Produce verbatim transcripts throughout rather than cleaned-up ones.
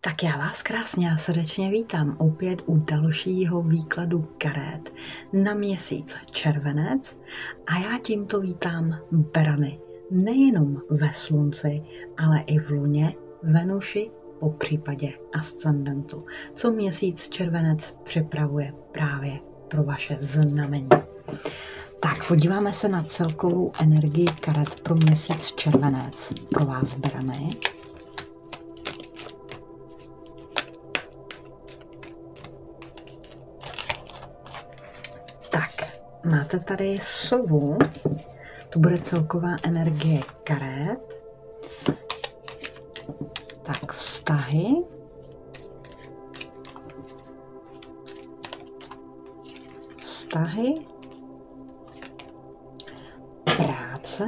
Tak já vás krásně a srdečně vítám opět u dalšího výkladu karet na měsíc červenec a já tímto vítám berany nejenom ve slunci, ale i v luně, Venuši, po případě ascendentu, co měsíc červenec připravuje právě pro vaše znamení. Tak podíváme se na celkovou energii karet pro měsíc červenec pro vás berany. Máte tady sovu, to bude celková energie karet, tak vztahy, vztahy, práce,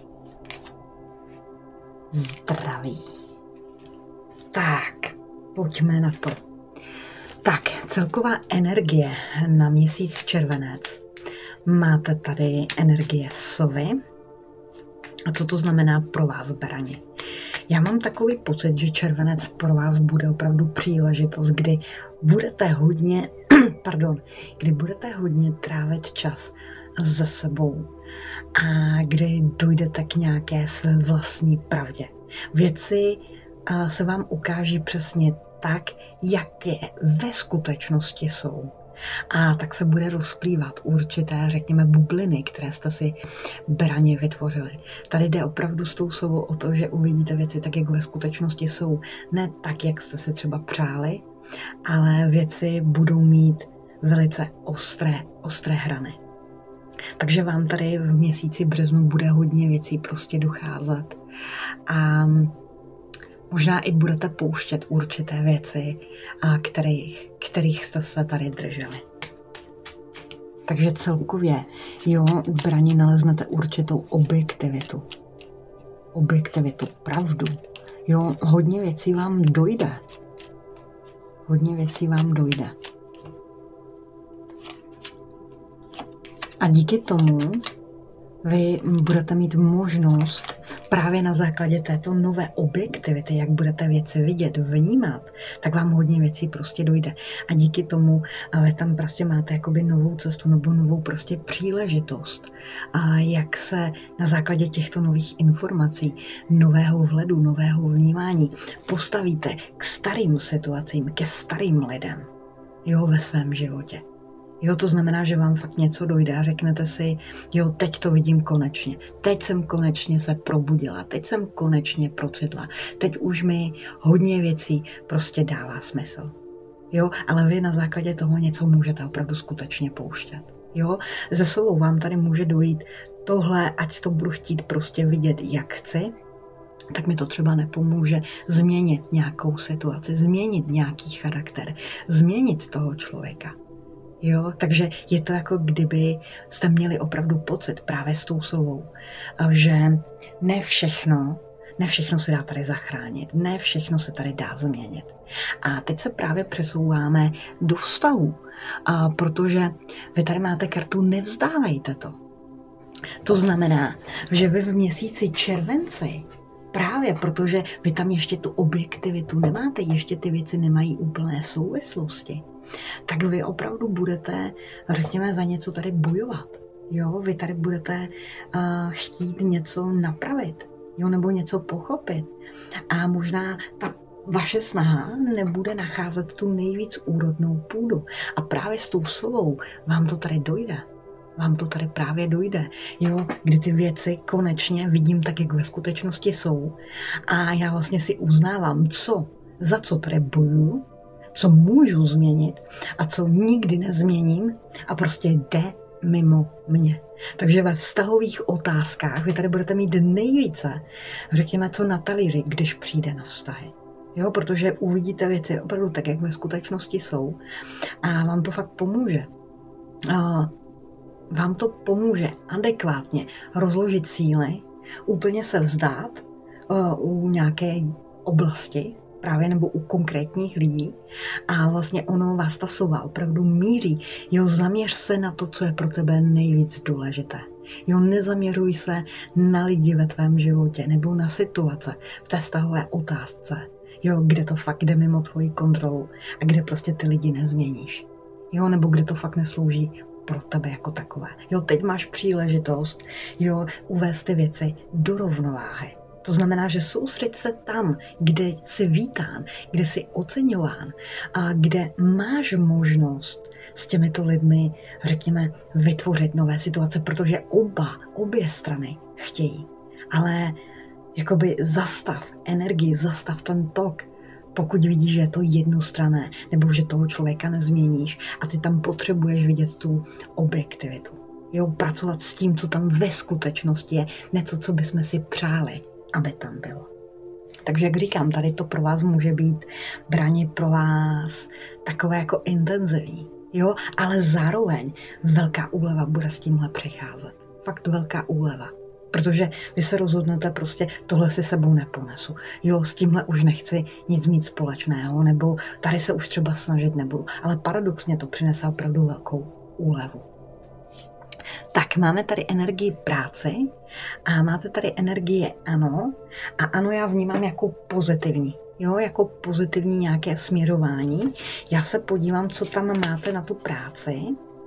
zdraví. Tak, pojďme na to. Tak, celková energie na měsíc červenec. Máte tady energie sovy. A co to znamená pro vás, berani? Já mám takový pocit, že červenec pro vás bude opravdu příležitost, kdy budete hodně, pardon, kdy budete hodně trávit čas se sebou a kdy dojdete k nějaké své vlastní pravdě. Věci se vám ukáží přesně tak, jaké ve skutečnosti jsou. A tak se bude rozplývat určité, řekněme, bubliny, které jste si berani vytvořili. Tady jde opravdu s tou sovou o to, že uvidíte věci tak, jak ve skutečnosti jsou. Ne tak, jak jste si třeba přáli, ale věci budou mít velice ostré, ostré hrany. Takže vám tady v měsíci březnu bude hodně věcí prostě docházet. A možná i budete pouštět určité věci, a kterých, kterých jste se tady drželi. Takže celkově, jo, brani naleznete určitou objektivitu. Objektivitu, pravdu. Jo, hodně věcí vám dojde. Hodně věcí vám dojde. A díky tomu vy budete mít možnost právě na základě této nové objektivity, jak budete věci vidět, vnímat, tak vám hodně věcí prostě dojde. A díky tomu vy tam prostě máte jakoby novou cestu nebo novou prostě příležitost. A jak se na základě těchto nových informací, nového vhledu, nového vnímání postavíte k starým situacím, ke starým lidem, jo, ve svém životě. Jo, to znamená, že vám fakt něco dojde a řeknete si, jo, teď to vidím konečně. Teď jsem konečně se probudila, teď jsem konečně procitla. Teď už mi hodně věcí prostě dává smysl. Jo, ale vy na základě toho něco můžete opravdu skutečně pouštět. Jo, ze sobou vám tady může dojít tohle, ať to budu chtít prostě vidět, jak chci, tak mi to třeba nepomůže změnit nějakou situaci, změnit nějaký charakter, změnit toho člověka. Jo, takže je to jako kdyby jste měli opravdu pocit právě s tou sovou, že ne všechno, ne všechno se dá tady zachránit, ne všechno se tady dá změnit. A teď se právě přesouváme do vztahu, a protože vy tady máte kartu nevzdávejte to. To znamená, že vy v měsíci červenci, právě protože vy tam ještě tu objektivitu nemáte, ještě ty věci nemají úplné souvislosti, tak vy opravdu budete, řekněme, za něco tady bojovat. Jo, vy tady budete uh, chtít něco napravit, jo, nebo něco pochopit. A možná ta vaše snaha nebude nacházet tu nejvíc úrodnou půdu. A právě s tou sovou vám to tady dojde. Vám to tady právě dojde, jo, kdy ty věci konečně vidím tak, jak ve skutečnosti jsou. A já vlastně si uznávám, co, za co tady bojuju, co můžu změnit a co nikdy nezměním a prostě jde mimo mě. Takže ve vztahových otázkách vy tady budete mít nejvíce, řekněme, co na talíři, když přijde na vztahy. Jo, protože uvidíte věci opravdu tak, jak ve skutečnosti jsou a vám to fakt pomůže. A vám to pomůže adekvátně rozložit síly, úplně se vzdát uh, u nějaké oblasti, právě nebo u konkrétních lidí a vlastně ono vás ta sova opravdu míří. Jo, zaměř se na to, co je pro tebe nejvíc důležité. Jo, nezaměřuj se na lidi ve tvém životě nebo na situace v té vztahové otázce. jo, kde to fakt jde mimo tvoji kontrolu a kde prostě ty lidi nezměníš, jo, nebo kde to fakt neslouží pro tebe jako takové. Jo, teď máš příležitost, jo, uvést ty věci do rovnováhy. To znamená, že soustřeď se tam, kde jsi vítán, kde jsi oceňován a kde máš možnost s těmito lidmi, řekněme, vytvořit nové situace, protože oba, obě strany chtějí. Ale jakoby zastav energii, zastav ten tok, pokud vidíš, že je to jednostranné, nebo že toho člověka nezměníš a ty tam potřebuješ vidět tu objektivitu. Jo, pracovat s tím, co tam ve skutečnosti je, něco, co bychom si přáli, aby tam bylo. Takže jak říkám, tady to pro vás může být braně pro vás takové jako intenzivní, jo, ale zároveň velká úleva bude s tímhle přicházet. Fakt velká úleva. Protože vy se rozhodnete prostě, tohle si sebou neponesu. Jo, s tímhle už nechci nic mít společného, nebo tady se už třeba snažit nebudu. Ale paradoxně to přinese opravdu velkou úlevu. Tak, máme tady energii práci a máte tady energie ano. A ano já vnímám jako pozitivní. Jo, jako pozitivní nějaké směrování. Já se podívám, co tam máte na tu práci.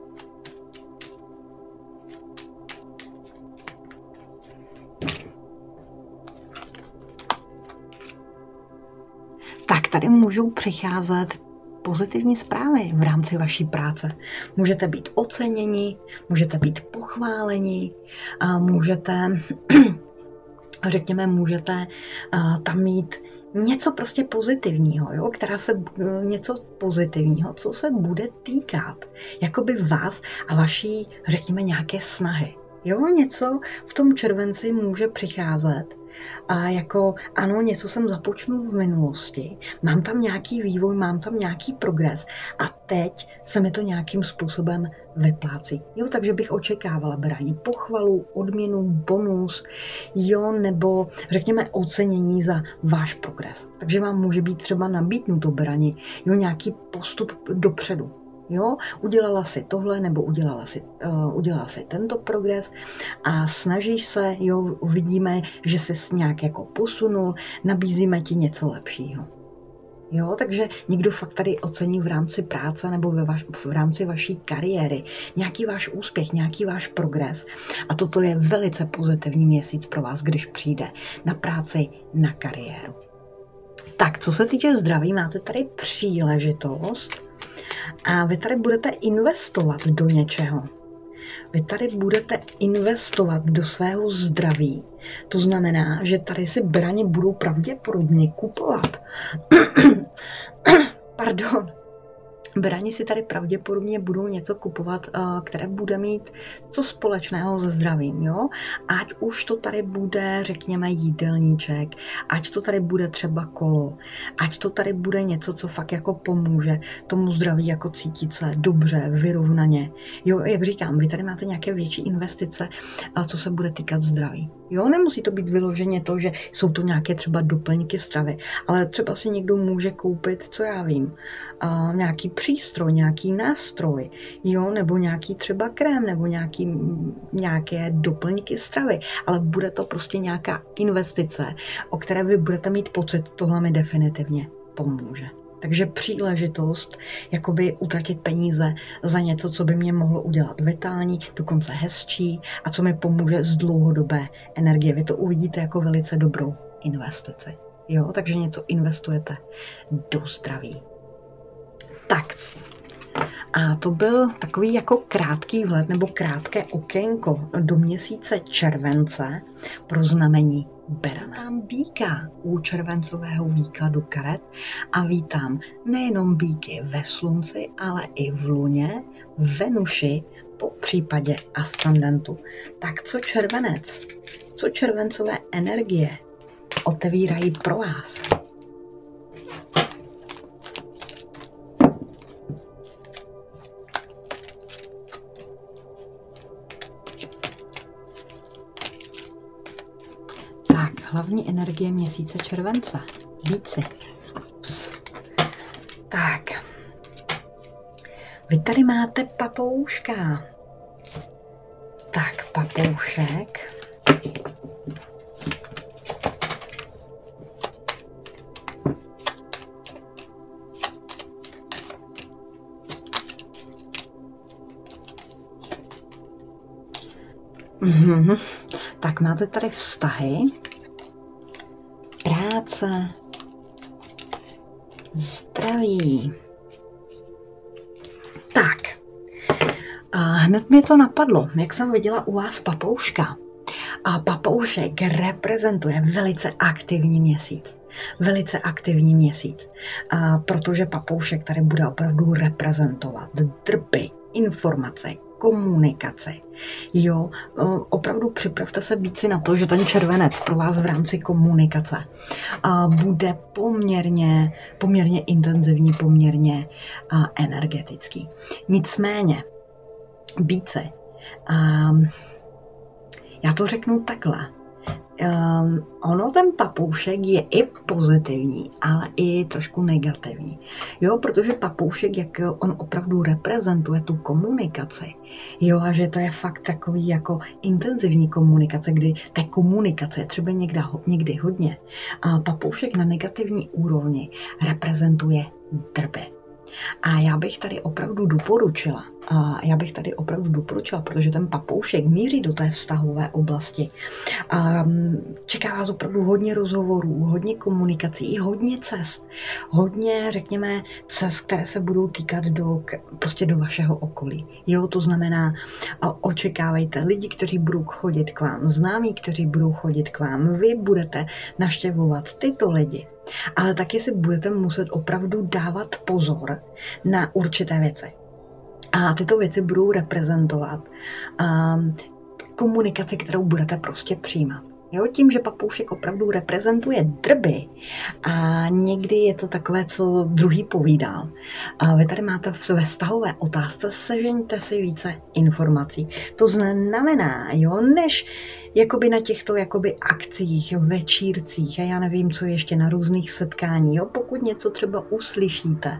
Tak tady můžou přicházet pozitivní zprávy v rámci vaší práce. Můžete být oceněni, můžete být pochváleni, a můžete, řekněme, můžete tam mít něco prostě pozitivního, jo, která se, něco pozitivního, co se bude týkat jakoby vás a vaší, řekněme, nějaké snahy. Jo, něco v tom červenci může přicházet a jako ano, něco jsem započnul v minulosti, mám tam nějaký vývoj, mám tam nějaký progres a teď se mi to nějakým způsobem vyplácí. Jo, takže bych očekávala brání pochvalu, odměnu, bonus, jo, nebo řekněme ocenění za váš progres. Takže vám může být třeba nabídnuto brání, jo, nějaký postup dopředu. Jo, udělala si tohle, nebo udělala si, uh, udělala si tento progres a snažíš se, jo, vidíme, že jsi nějak jako posunul, nabízíme ti něco lepšího. Jo, takže někdo fakt tady ocení v rámci práce nebo ve vaš, v rámci vaší kariéry nějaký váš úspěch, nějaký váš progres. A toto je velice pozitivní měsíc pro vás, když přijde na práci, na kariéru. Tak, co se týče zdraví, máte tady příležitost a vy tady budete investovat do něčeho. Vy tady budete investovat do svého zdraví. To znamená, že tady si braně budou pravděpodobně kupovat. Pardon. Brani si tady pravděpodobně budou něco kupovat, které bude mít co společného se zdravím, jo? Ať už to tady bude, řekněme, jídelníček, ať to tady bude třeba kolo, ať to tady bude něco, co fakt jako pomůže tomu zdraví jako cítit se dobře, vyrovnaně. Jo, jak říkám, vy tady máte nějaké větší investice, co se bude týkat zdraví. Jo, nemusí to být vyloženě to, že jsou to nějaké třeba doplňky stravy, ale třeba si někdo může koupit, co já vím, uh, nějaký přístroj, nějaký nástroj, jo, nebo nějaký třeba krém, nebo nějaký, nějaké doplňky stravy, ale bude to prostě nějaká investice, o které vy budete mít pocit, tohle mi definitivně pomůže. Takže příležitost jakoby utratit peníze za něco, co by mě mohlo udělat vitální, dokonce hezčí a co mi pomůže z dlouhodobé energie. Vy to uvidíte jako velice dobrou investici. Jo, takže něco investujete do zdraví. Tak. A to byl takový jako krátký vhled nebo krátké okénko do měsíce července pro znamení Berana. Vítám býka u červencového výkladu karet a vítám nejenom býky ve slunci, ale i v luně, Venuši, po případě ascendentu. Tak co červenec? Co červencové energie otevírají pro vás? Hlavní energie měsíce července. Víci. Tak. Vy tady máte papouška. Tak, papoušek. Mhm. Tak máte tady vztahy, práce, zdraví. Tak, a hned mě to napadlo, jak jsem viděla u vás papouška. A papoušek reprezentuje velice aktivní měsíc. Velice aktivní měsíc. A protože papoušek tady bude opravdu reprezentovat drby, informace, komunikace. Jo, opravdu připravte se být si na to, že ten červenec pro vás v rámci komunikace bude poměrně, poměrně intenzivní, poměrně energetický. Nicméně, být si, já to řeknu takhle. Um, ono, ten papoušek je i pozitivní, ale i trošku negativní. Jo, protože papoušek, jak on opravdu reprezentuje tu komunikaci, jo, a že to je fakt takový jako intenzivní komunikace, kdy té komunikace je třeba někdy, někdy hodně. A papoušek na negativní úrovni reprezentuje drby. A já bych tady opravdu doporučila, a já bych tady opravdu doporučila, protože ten papoušek míří do té vztahové oblasti. A čeká vás opravdu hodně rozhovorů, hodně komunikací, hodně cest. Hodně, řekněme, cest, které se budou týkat do, prostě do vašeho okolí. Jo, to znamená, očekávejte lidi, kteří budou chodit k vám, známí, kteří budou chodit k vám. Vy budete navštěvovat tyto lidi. Ale taky si budete muset opravdu dávat pozor na určité věci. A tyto věci budou reprezentovat um, komunikaci, kterou budete prostě přijímat. Jo, tím, že papoušek opravdu reprezentuje drby a někdy je to takové, co druhý povídal. A vy tady máte ve vztahové otázce, sežeňte si více informací. To znamená, jo, než jakoby na těchto jakoby akcích, večírcích a já nevím, co ještě na různých setkání, jo, pokud něco třeba uslyšíte,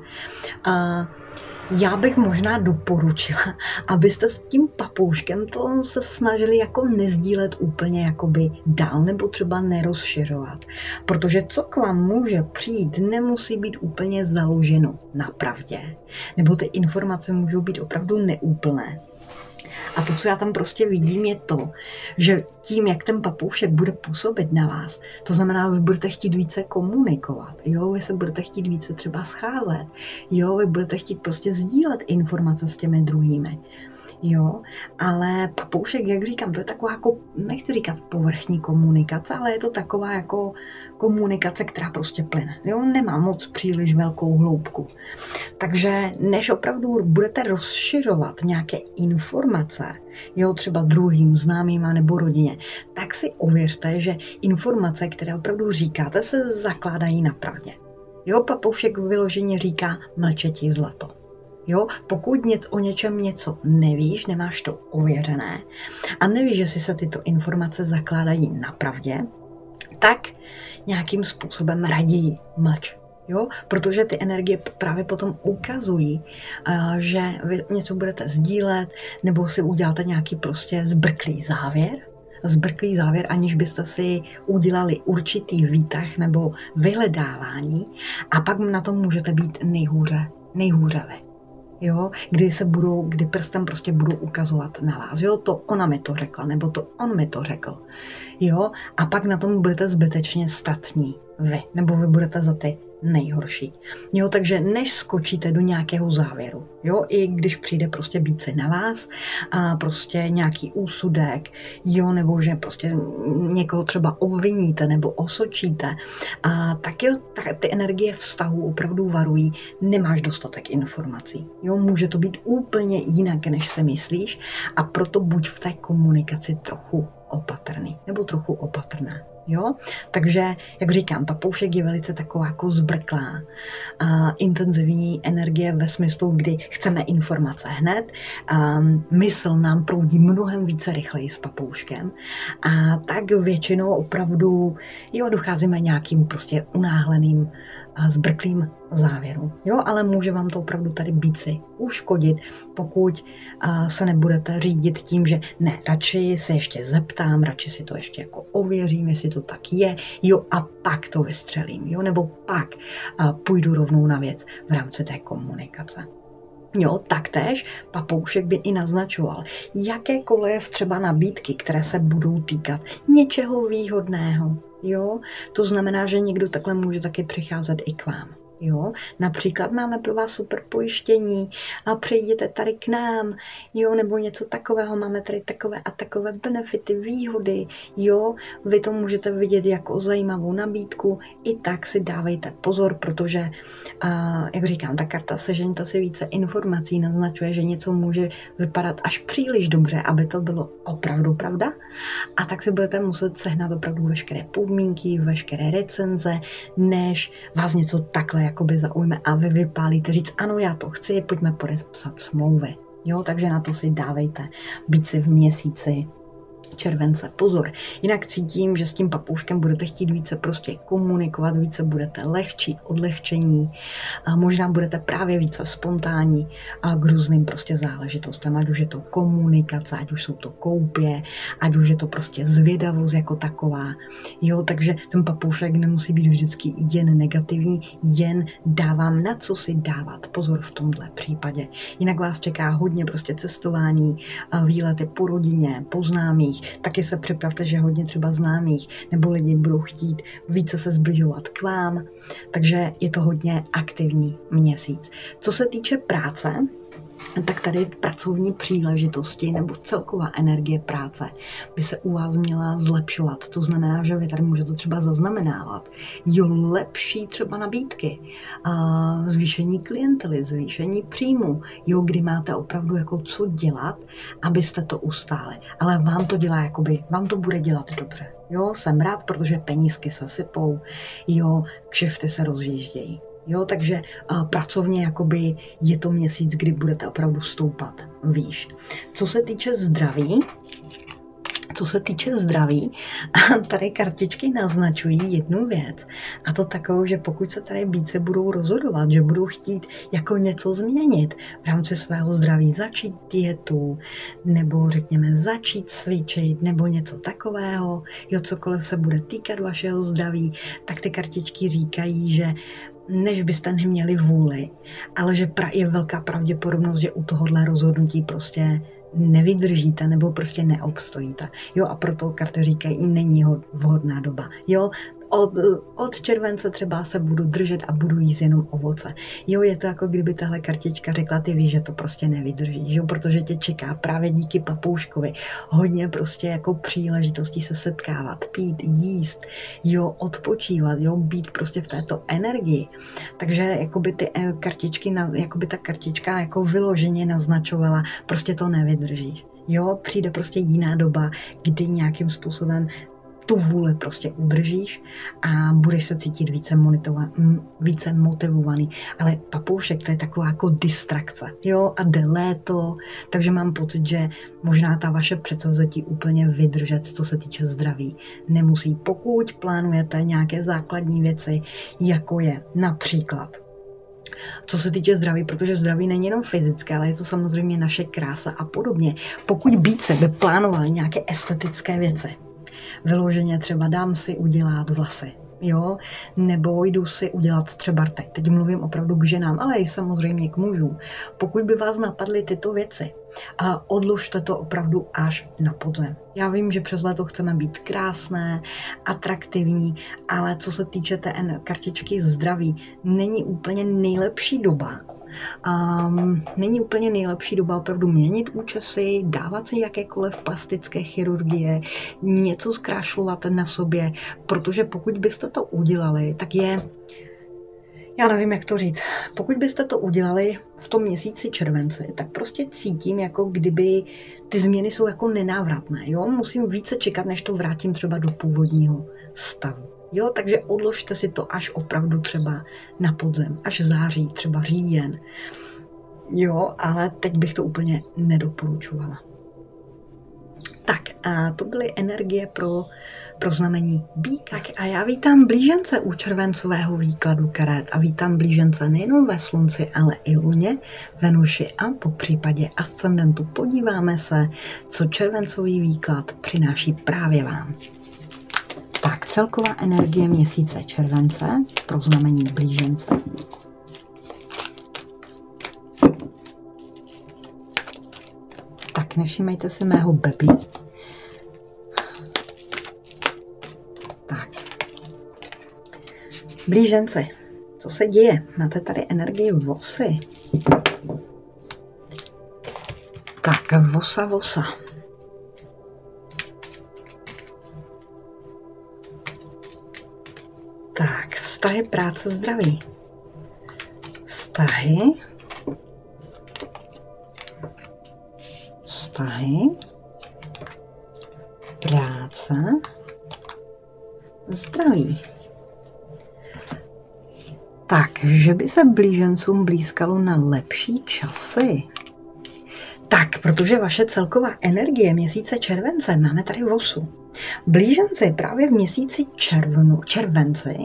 a já bych možná doporučila, abyste s tím papouškem to se snažili jako nezdílet úplně jakoby dál nebo třeba nerozšiřovat. Protože co k vám může přijít, nemusí být úplně založeno na pravdě. Nebo ty informace můžou být opravdu neúplné. A to, co já tam prostě vidím, je to, že tím, jak ten papoušek bude působit na vás, to znamená, vy budete chtít více komunikovat, jo, vy se budete chtít více třeba scházet, jo, vy budete chtít prostě sdílet informace s těmi druhými. Jo, ale papoušek, jak říkám, to je taková jako, nechci říkat povrchní komunikace, ale je to taková jako komunikace, která prostě plyne. Jo, nemá moc příliš velkou hloubku. Takže než opravdu budete rozšiřovat nějaké informace, jo, třeba druhým, známýma nebo rodině, tak si ověřte, že informace, které opravdu říkáte, se zakládají na pravdě. Jo, papoušek vyloženě říká mlčetí zlato. Jo, pokud něco, o něčem něco nevíš, nemáš to ověřené a nevíš, že si se tyto informace zakládají na pravdě, tak nějakým způsobem raději mlč. Jo, protože ty energie právě potom ukazují, že vy něco budete sdílet nebo si uděláte nějaký prostě zbrklý závěr, zbrklý závěr, aniž byste si udělali určitý výtah nebo vyhledávání a pak na tom můžete být nejhůře, nejhůře vy. Jo, kdy se budou, kdy prstem prostě budou ukazovat na vás, jo, to ona mi to řekla, nebo to on mi to řekl, jo, a pak na tom budete zbytečně statní vy, nebo vy budete za ty nejhorší. Jo, takže než skočíte do nějakého závěru, jo, i když přijde prostě být si na vás a prostě nějaký úsudek, jo, nebo že prostě někoho třeba obviníte nebo osočíte a taky tak ty energie vztahu opravdu varují, nemáš dostatek informací, jo, může to být úplně jinak, než si myslíš a proto buď v té komunikaci trochu opatrný nebo trochu opatrná. Jo? Takže, jak říkám, papoušek je velice taková jako zbrklá a intenzivní energie ve smyslu, kdy chceme informace hned, a mysl nám proudí mnohem více rychleji s papouškem a tak většinou opravdu jo, docházíme nějakým prostě unáhleným a zbrklým závěrům. Jo, ale může vám to opravdu tady být si uškodit, pokud a, se nebudete řídit tím, že ne, radši se ještě zeptám, radši si to ještě jako ověřím, jestli to tak je, jo, a pak to vystřelím, jo, nebo pak a, půjdu rovnou na věc v rámci té komunikace. Jo, taktéž papoušek by i naznačoval jakékoliv třeba nabídky, které se budou týkat něčeho výhodného. Jo, to znamená, že někdo takhle může taky přicházet i k vám. Jo, například máme pro vás super pojištění a přijděte tady k nám, jo, nebo něco takového, máme tady takové a takové benefity, výhody, jo, vy to můžete vidět jako zajímavou nabídku, i tak si dávejte pozor, protože, a, jak říkám, ta karta sežeňte si více informací naznačuje, že něco může vypadat až příliš dobře, aby to bylo opravdu pravda, a tak si budete muset sehnat opravdu veškeré podmínky, veškeré recenze, než vás něco takhle jakoby zaujme a vy vypálíte říct, ano, já to chci, pojďme podepsat smlouvy. Jo, takže na to si dávejte, být si v měsíci července pozor. Jinak cítím, že s tím papouškem budete chtít více prostě komunikovat, více budete lehčí, odlehčení, a možná budete právě více spontánní a k různým prostě záležitostem, ať už je to komunikace, ať už jsou to koupě, ať už je to prostě zvědavost jako taková. Jo, takže ten papoušek nemusí být vždycky jen negativní, jen dávám na co si dávat pozor v tomhle případě. Jinak vás čeká hodně prostě cestování, výlety po rodině, po známých. Taky se připravte, že hodně třeba známých nebo lidi budou chtít více se zbližovat k vám, takže je to hodně aktivní měsíc. Co se týče práce, tak tady pracovní příležitosti nebo celková energie práce by se u vás měla zlepšovat. To znamená, že vy tady můžete třeba zaznamenávat jo, lepší třeba nabídky, a zvýšení klientely, zvýšení příjmu, jo, kdy máte opravdu jako co dělat, abyste to ustáli. Ale vám to dělá, jakoby, vám to bude dělat dobře. Jo, jsem rád, protože penízky se sypou, jo, kšefty se rozjíždějí. Jo, takže uh, pracovně jakoby je to měsíc, kdy budete opravdu stoupat výš. Co se týče zdraví, co se týče zdraví, tady kartičky naznačují jednu věc, a to takovou, že pokud se tady více budou rozhodovat, že budou chtít jako něco změnit v rámci svého zdraví, začít dietu, nebo řekněme začít cvičit, nebo něco takového, jo, cokoliv se bude týkat vašeho zdraví, tak ty kartičky říkají, že než byste neměli vůli, ale že je velká pravděpodobnost, že u tohohle rozhodnutí prostě nevydržíte nebo prostě neobstojíte. Jo, a proto karty říkají, není vhodná doba. Jo, od, od července třeba se budu držet a budu jíst jenom ovoce. Jo, je to jako kdyby tahle kartička řekla, ty víš, že to prostě nevydrží, jo, protože tě čeká právě díky papouškovi hodně prostě jako příležitostí se setkávat, pít, jíst, jo, odpočívat, jo, být prostě v této energii. Takže jakoby ty kartičky, jakoby ta kartička jako vyloženě naznačovala, prostě to nevydržíš. Jo, přijde prostě jiná doba, kdy nějakým způsobem tu vůli prostě udržíš a budeš se cítit více, více motivovaný. Ale papoušek, to je taková jako distrakce. Jo, a jde léto, takže mám pocit, že možná ta vaše předsevzetí úplně vydržet, co se týče zdraví, nemusí. Pokud plánujete nějaké základní věci, jako je například co se týče zdraví, protože zdraví není jenom fyzické, ale je to samozřejmě naše krása a podobně. Pokud více by plánovali nějaké estetické věci, vyloženě třeba dám si udělat vlasy, jo, nebo jdu si udělat třeba rty. Teď mluvím opravdu k ženám, ale i samozřejmě k mužům. Pokud by vás napadly tyto věci, a odložte to opravdu až na podzem. Já vím, že přes léto chceme být krásné, atraktivní, ale co se týče té kartičky zdraví, není úplně nejlepší doba. Um, není úplně nejlepší doba opravdu měnit účesy, dávat si jakékoliv plastické chirurgie, něco zkrášlovat na sobě, protože pokud byste to udělali, tak je, já nevím, jak to říct, pokud byste to udělali v tom měsíci červenci, tak prostě cítím, jako kdyby ty změny jsou jako nenávratné, jo, musím více čekat, než to vrátím třeba do původního stavu. Jo, takže odložte si to až opravdu třeba na podzem, až září, třeba říjen. Jo, ale teď bych to úplně nedoporučovala. Tak a to byly energie pro, pro znamení býka. Tak a já vítám blížence u červencového výkladu karet a vítám blížence nejenom ve slunci, ale i luně, Venuši a po případě ascendentu. Podíváme se, co červencový výklad přináší právě vám. Tak, celková energie měsíce července pro znamení blížence. Tak, nevšímejte si mého baby. Tak. Blíženci, co se děje? Máte tady energii vosy. Tak, vosa, vosa. Tak, vztahy, práce, zdraví. Vztahy. Vztahy. Práce. Zdraví. Tak, že by se blížencům blízkalo na lepší časy. Tak, protože vaše celková energie měsíce července, máme tady vosu. Blíženci právě v měsíci červnu, červenci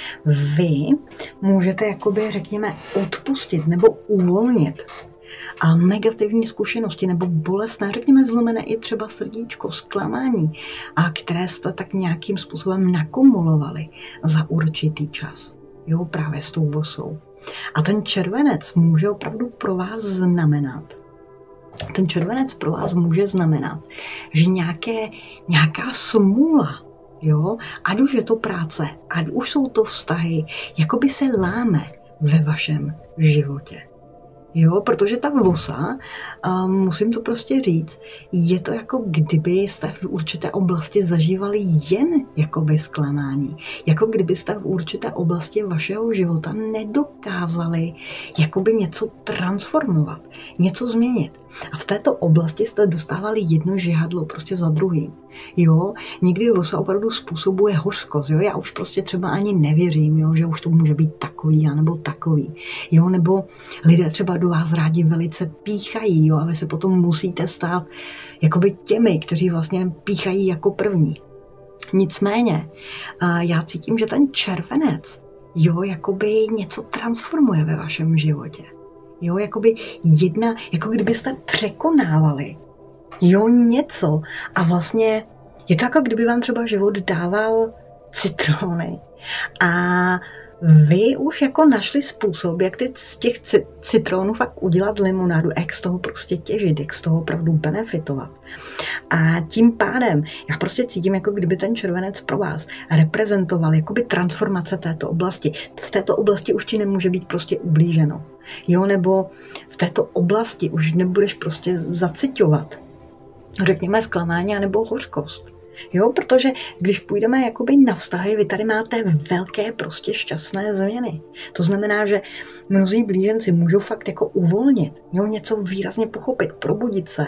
vy můžete jakoby, řekněme, odpustit nebo uvolnit a negativní zkušenosti nebo bolestné, řekněme zlomené i třeba srdíčko, zklamání, a které jste tak nějakým způsobem nakumulovali za určitý čas. Jo, právě s tou vosou. A ten červenec může opravdu pro vás znamenat, ten červenec pro vás může znamenat, že nějaké, nějaká smůla, jo, ať už je to práce, ať už jsou to vztahy, jakoby se láme ve vašem životě. Jo, protože ta vosa, uh, musím to prostě říct, je to jako kdyby jste v určité oblasti zažívali jen jakoby zklamání. Jako kdybyste v určité oblasti vašeho života nedokázali jakoby něco transformovat, něco změnit. A v této oblasti jste dostávali jedno žihadlo prostě za druhým. Jo, někdy vosa opravdu způsobuje hořkost, jo, já už prostě třeba ani nevěřím, jo, že už to může být takový, anebo takový, jo, nebo lidé třeba do vás rádi velice píchají, jo, a vy se potom musíte stát jakoby těmi, kteří vlastně píchají jako první. Nicméně, já cítím, že ten červenec, jo, jakoby něco transformuje ve vašem životě. Jo, jakoby jedna, jako kdybyste překonávali, jo, něco a vlastně je to jako kdyby vám třeba život dával citrony a vy už jako našli způsob, jak ty, z těch citronů fakt udělat limonádu, jak z toho prostě těžit, jak z toho opravdu benefitovat. A tím pádem já prostě cítím, jako kdyby ten červenec pro vás reprezentoval jakoby transformace této oblasti. V této oblasti už ti nemůže být prostě ublíženo. Jo, nebo v této oblasti už nebudeš prostě zaciťovat, řekněme, zklamání nebo hořkost. Jo, protože když půjdeme jakoby na vztahy, vy tady máte velké prostě šťastné změny. To znamená, že mnozí blíženci můžou fakt jako uvolnit, jo, něco výrazně pochopit, probudit se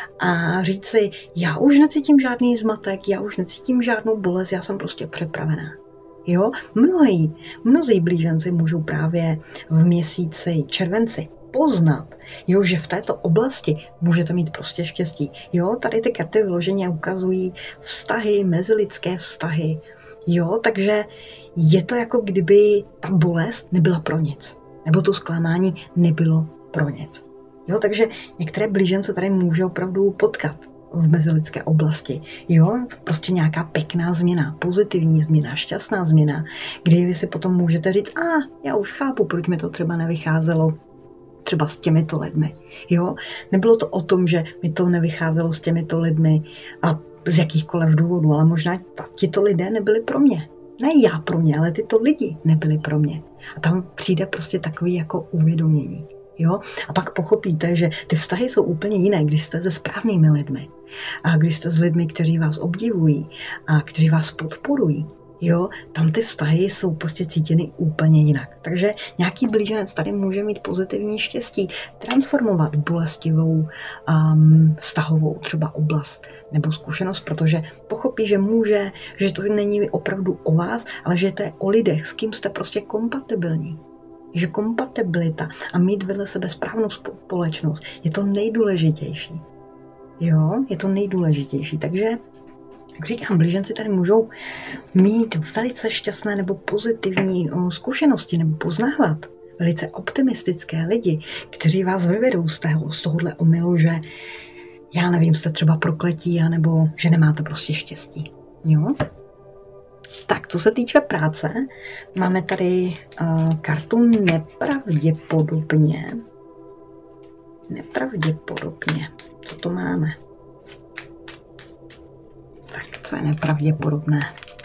a říct si, já už necítím žádný zmatek, já už necítím žádnou bolest, já jsem prostě připravená. Jo, mnohí, mnozí blíženci můžou právě v měsíci červenci poznat, jo, že v této oblasti můžete mít prostě štěstí. Jo, tady ty karty vyloženě ukazují vztahy, mezilidské vztahy. Jo, takže je to jako kdyby ta bolest nebyla pro nic. Nebo to zklamání nebylo pro nic. Jo, takže některé blížence tady může opravdu potkat v mezilidské oblasti. Jo, prostě nějaká pěkná změna, pozitivní změna, šťastná změna, kdy vy si potom můžete říct, a ah, já už chápu, proč mi to třeba nevycházelo třeba s těmito lidmi. Jo? Nebylo to o tom, že mi to nevycházelo s těmito lidmi a z jakýchkoliv důvodů, ale možná tito lidé nebyli pro mě. Ne já pro mě, ale tyto lidi nebyli pro mě. A tam přijde prostě takový jako uvědomění. Jo? A pak pochopíte, že ty vztahy jsou úplně jiné, když jste se správnými lidmi. A když jste s lidmi, kteří vás obdivují a kteří vás podporují. Jo, tam ty vztahy jsou prostě cítěny úplně jinak. Takže nějaký blíženec tady může mít pozitivní štěstí, transformovat bolestivou um, vztahovou třeba oblast nebo zkušenost, protože pochopí, že může, že to není opravdu o vás, ale že to je o lidech, s kým jste prostě kompatibilní. Že kompatibilita a mít vedle sebe správnou společnost je to nejdůležitější. Jo, je to nejdůležitější, takže jak říkám, blíženci tady můžou mít velice šťastné nebo pozitivní zkušenosti nebo poznávat velice optimistické lidi, kteří vás vyvedou z, toho, z tohohle omylu, že já nevím, jste třeba prokletí, anebo že nemáte prostě štěstí. Jo? Tak, co se týče práce, máme tady uh, kartu nepravděpodobně. Nepravděpodobně. Co to máme? Tak, co je nepravděpodobné?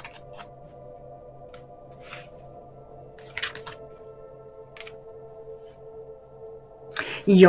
Jo,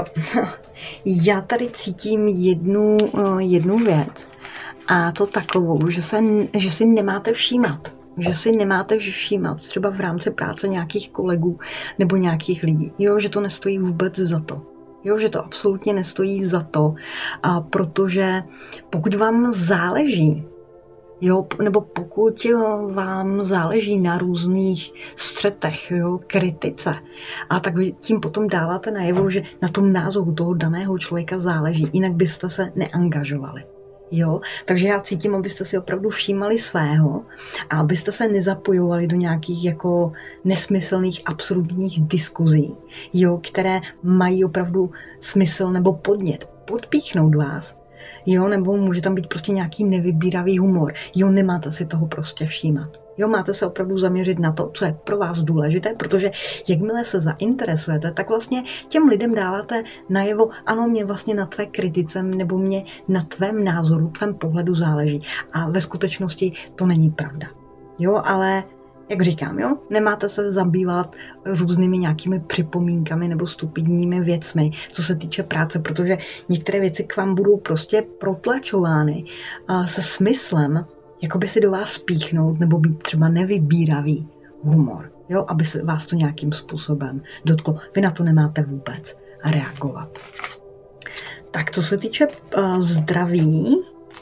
já tady cítím jednu, jednu věc a to takovou, že, se, že si nemáte všímat. Že si nemáte všímat třeba v rámci práce nějakých kolegů nebo nějakých lidí. Jo, že to nestojí vůbec za to. Jo, že to absolutně nestojí za to, a protože pokud vám záleží, jo, nebo pokud jo, vám záleží na různých střetech, jo, kritice, a tak vy tím potom dáváte najevo, že na tom názoru toho daného člověka záleží, jinak byste se neangažovali. Jo, takže já cítím, abyste si opravdu všímali svého a abyste se nezapojovali do nějakých jako nesmyslných, absurdních diskuzí, jo, které mají opravdu smysl nebo podnět, podpíchnout vás. Jo, nebo může tam být prostě nějaký nevybíravý humor. Jo, nemáte si toho prostě všímat. Jo, máte se opravdu zaměřit na to, co je pro vás důležité, protože jakmile se zainteresujete, tak vlastně těm lidem dáváte najevo, ano, mě vlastně na tvé kritice nebo mě na tvém názoru, tvém pohledu záleží. A ve skutečnosti to není pravda. Jo, ale jak říkám, jo, nemáte se zabývat různými nějakými připomínkami nebo stupidními věcmi, co se týče práce, protože některé věci k vám budou prostě protlačovány se smyslem, jako by si do vás píchnout nebo být třeba nevybíravý humor, jo, aby se vás to nějakým způsobem dotklo. Vy na to nemáte vůbec reagovat. Tak co se týče uh, zdraví,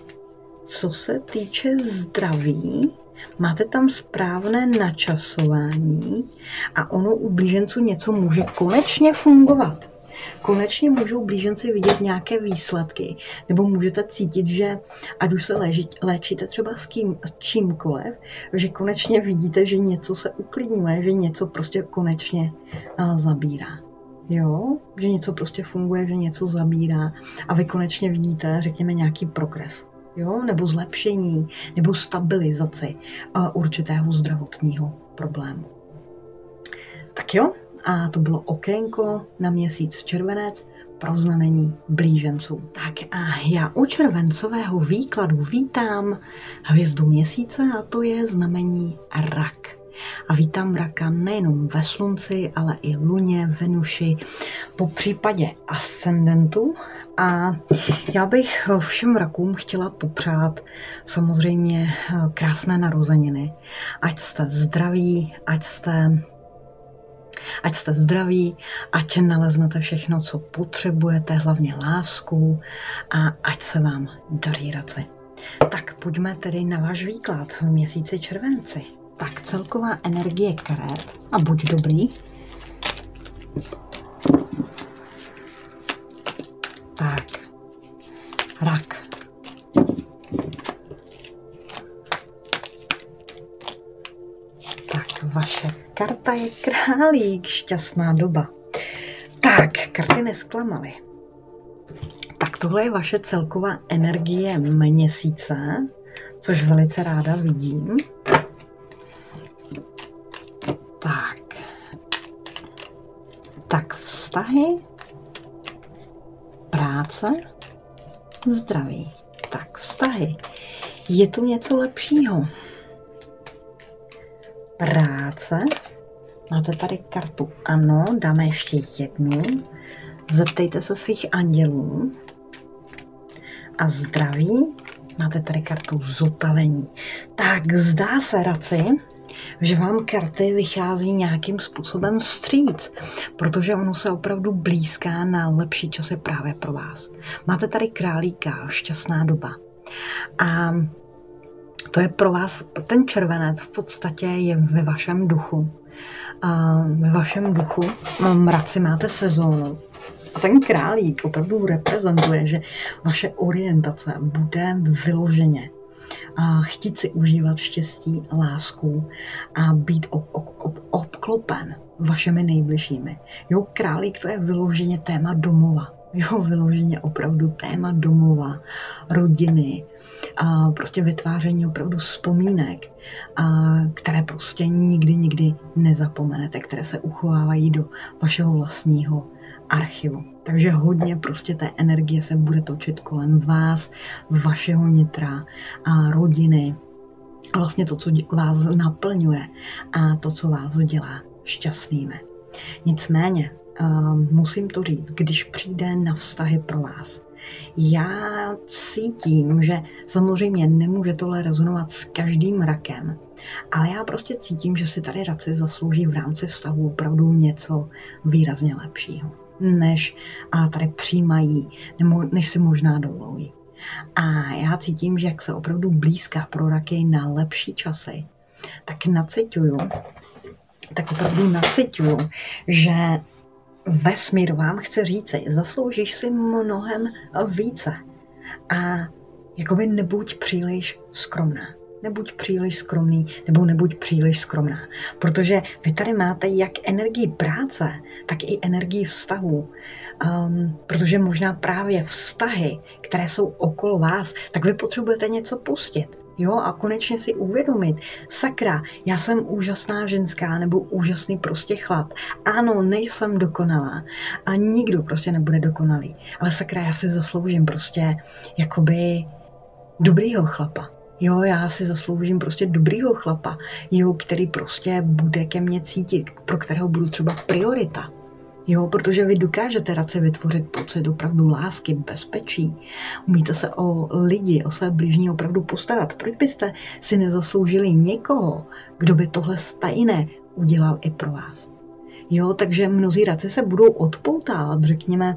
co se týče zdraví, máte tam správné načasování a ono u blíženců něco může konečně fungovat. Konečně můžou blíženci vidět nějaké výsledky, nebo můžete cítit, že ať už se léží, léčíte třeba s, kým, s čímkoliv, že konečně vidíte, že něco se uklidňuje, že něco prostě konečně uh, zabírá. Jo, že něco prostě funguje, že něco zabírá a vy konečně vidíte, řekněme, nějaký progres. Jo, nebo zlepšení, nebo stabilizaci uh, určitého zdravotního problému. Tak jo, a to bylo okénko na měsíc červenec pro znamení blíženců. Tak a já u červencového výkladu vítám hvězdu měsíce a to je znamení rak. A vítám raka nejenom ve slunci, ale i luně, Venuši, po případě ascendentu. A já bych všem rakům chtěla popřát samozřejmě krásné narozeniny. Ať jste zdraví, ať jste, ať jste zdraví, ať naleznete všechno, co potřebujete, hlavně lásku a ať se vám daří raci. Tak pojďme tedy na váš výklad v měsíci červenci. Tak celková energie karet a buď dobrý. Tak, rak. Tak, vaše karta je králík, šťastná doba. Tak, karty nesklamaly. Tak tohle je vaše celková energie měsíce, což velice ráda vidím. Tak. Tak vztahy, práce, zdraví. Tak vztahy. Je tu něco lepšího? Práce. Máte tady kartu ano, dáme ještě jednu. Zeptejte se svých andělů. A zdraví. Máte tady kartu zotavení. Tak zdá se, raci, že vám karty vychází nějakým způsobem vstříc, protože ono se opravdu blízká na lepší časy právě pro vás. Máte tady králíka, šťastná doba. A to je pro vás, ten červenec v podstatě je ve vašem duchu. A ve vašem duchu, mraci, máte sezónu. A ten králík opravdu reprezentuje, že vaše orientace bude vyloženě a chtít si užívat štěstí, lásku a být ob, ob, ob, obklopen vašimi nejbližšími. Jo, králík to je vyloženě téma domova. Jo, vyloženě opravdu téma domova, rodiny, a prostě vytváření opravdu vzpomínek, a které prostě nikdy, nikdy nezapomenete, které se uchovávají do vašeho vlastního archivu. Takže hodně prostě té energie se bude točit kolem vás, vašeho nitra a rodiny. Vlastně to, co vás naplňuje a to, co vás dělá šťastnými. Nicméně, uh, musím to říct, když přijde na vztahy pro vás, já cítím, že samozřejmě nemůže tohle rezonovat s každým rakem, ale já prostě cítím, že si tady raci zaslouží v rámci vztahu opravdu něco výrazně lepšího, než a tady přijímají, nebo než si možná dovolují. A já cítím, že jak se opravdu blízká pro raky na lepší časy, tak naciťuju, tak opravdu naciťuju, že vesmír vám chce říci, zasloužíš si mnohem více. A jakoby nebuď příliš skromná. Nebuď příliš skromný, nebo nebuď příliš skromná. Protože vy tady máte jak energii práce, tak i energii vztahu. Um, protože možná právě vztahy, které jsou okolo vás, tak vy potřebujete něco pustit. Jo, a konečně si uvědomit, sakra, já jsem úžasná ženská nebo úžasný prostě chlap. Ano, nejsem dokonalá a nikdo prostě nebude dokonalý. Ale sakra, já si zasloužím prostě jakoby dobrýho chlapa. Jo, já si zasloužím prostě dobrýho chlapa, jo, který prostě bude ke mně cítit, pro kterého budu třeba priorita. Jo, protože vy dokážete radši vytvořit pocit opravdu lásky, bezpečí. Umíte se o lidi, o své bližní opravdu postarat. Proč byste si nezasloužili někoho, kdo by tohle stejné udělal i pro vás? Jo, takže mnozí radci se budou odpoutávat, řekněme,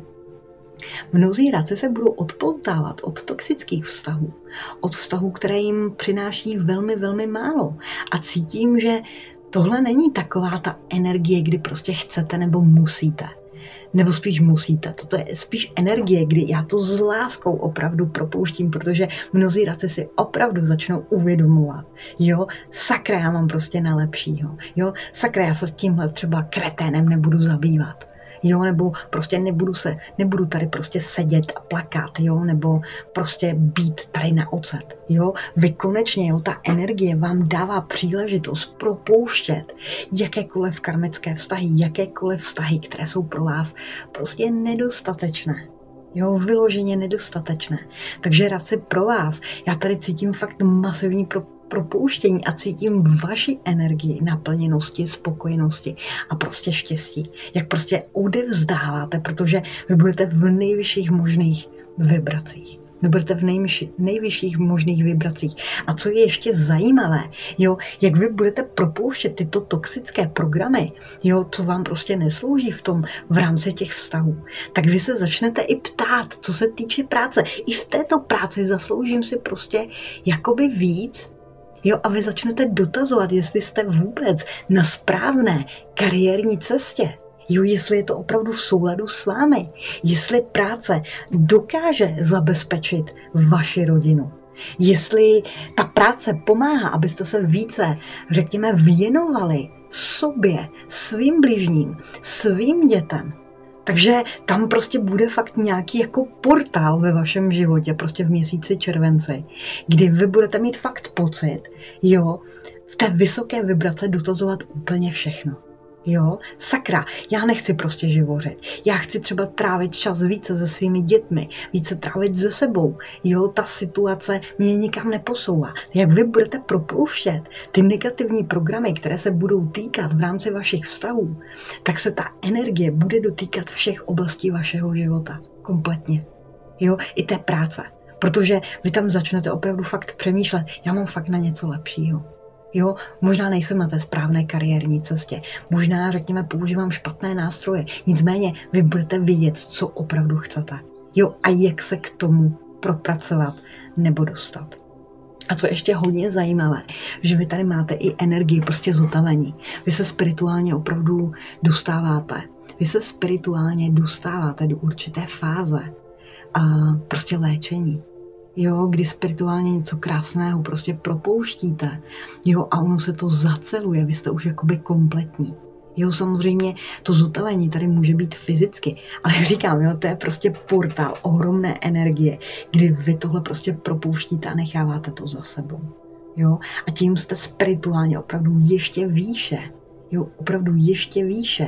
Mnozí radci se budou odpoutávat od toxických vztahů, od vztahů, které jim přináší velmi, velmi málo. A cítím, že tohle není taková ta energie, kdy prostě chcete nebo musíte. Nebo spíš musíte. Toto je spíš energie, kdy já to s láskou opravdu propouštím, protože mnozí radci si opravdu začnou uvědomovat. Jo, sakra, já mám prostě nejlepšího. Jo, sakra, já se s tímhle třeba kreténem nebudu zabývat. Jo, nebo prostě nebudu se, nebudu tady prostě sedět a plakat, jo, nebo prostě být tady na ocet, jo. Vy konečně, jo, ta energie vám dává příležitost propouštět jakékoliv karmické vztahy, jakékoliv vztahy, které jsou pro vás prostě nedostatečné. Jo, vyloženě nedostatečné. Takže radši pro vás, já tady cítím fakt masivní pro propouštění a cítím vaši energii naplněnosti, spokojenosti a prostě štěstí. Jak prostě odevzdáváte, protože vy budete v nejvyšších možných vibracích. Vy budete v nejvyšší, nejvyšších možných vibracích. A co je ještě zajímavé, jo, jak vy budete propouštět tyto toxické programy, jo, co vám prostě neslouží v tom, v rámci těch vztahů, tak vy se začnete i ptát, co se týče práce. I v této práci zasloužím si prostě jakoby víc. Jo, a vy začnete dotazovat, jestli jste vůbec na správné kariérní cestě. Jo, jestli je to opravdu v souladu s vámi. Jestli práce dokáže zabezpečit vaši rodinu. Jestli ta práce pomáhá, abyste se více, řekněme, věnovali sobě, svým bližním, svým dětem. Takže tam prostě bude fakt nějaký jako portál ve vašem životě, prostě v měsíci červenci, kdy vy budete mít fakt pocit, jo, v té vysoké vibrace dotazovat úplně všechno. Jo, sakra, já nechci prostě živořit. Já chci třeba trávit čas více se svými dětmi, více trávit se sebou. Jo, ta situace mě nikam neposouvá. Jak vy budete propouštět ty negativní programy, které se budou týkat v rámci vašich vztahů, tak se ta energie bude dotýkat všech oblastí vašeho života. Kompletně. Jo, i té práce. Protože vy tam začnete opravdu fakt přemýšlet, já mám fakt na něco lepšího. Jo, možná nejsem na té správné kariérní cestě, možná, řekněme, používám špatné nástroje, nicméně vy budete vědět, co opravdu chcete. Jo, a jak se k tomu propracovat nebo dostat. A co ještě hodně zajímavé, že vy tady máte i energii prostě zotavení. Vy se spirituálně opravdu dostáváte. Vy se spirituálně dostáváte do určité fáze a prostě léčení. Jo, kdy spirituálně něco krásného prostě propouštíte, jo, a ono se to zaceluje, vy jste už jakoby kompletní. Jo, samozřejmě to zotavení tady může být fyzicky, ale jak říkám, jo, to je prostě portál ohromné energie, kdy vy tohle prostě propouštíte a necháváte to za sebou. Jo, a tím jste spirituálně opravdu ještě výše, jo, opravdu ještě výše.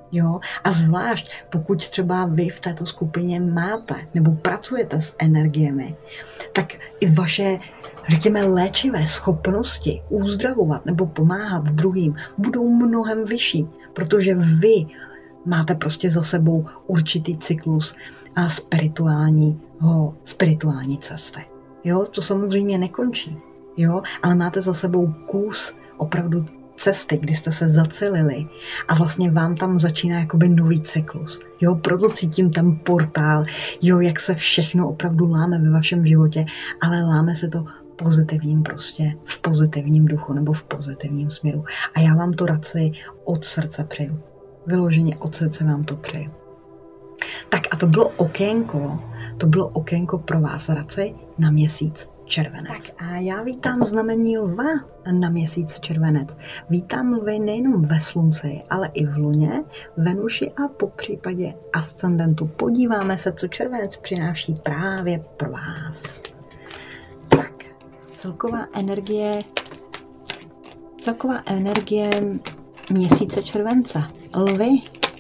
Jo? A zvlášť, pokud třeba vy v této skupině máte nebo pracujete s energiemi, tak i vaše, řekněme, léčivé schopnosti uzdravovat nebo pomáhat druhým budou mnohem vyšší, protože vy máte prostě za sebou určitý cyklus a spirituálního, spirituální cesty. Jo? To samozřejmě nekončí, jo? Ale máte za sebou kus opravdu cesty, kdy jste se zacelili a vlastně vám tam začíná jakoby nový cyklus. Jo, proto cítím ten portál, jo, jak se všechno opravdu láme ve vašem životě, ale láme se to pozitivním prostě, v pozitivním duchu nebo v pozitivním směru. A já vám to radci od srdce přeju. Vyloženě od srdce vám to přeju. Tak a to bylo okénko, to bylo okénko pro vás radci na měsíc červenec. Tak a já vítám znamení lva na měsíc červenec. Vítám lvy nejenom ve slunci, ale i v luně, Venuši a po případě ascendentu. Podíváme se, co červenec přináší právě pro vás. Tak, celková energie, celková energie měsíce července. Lvy.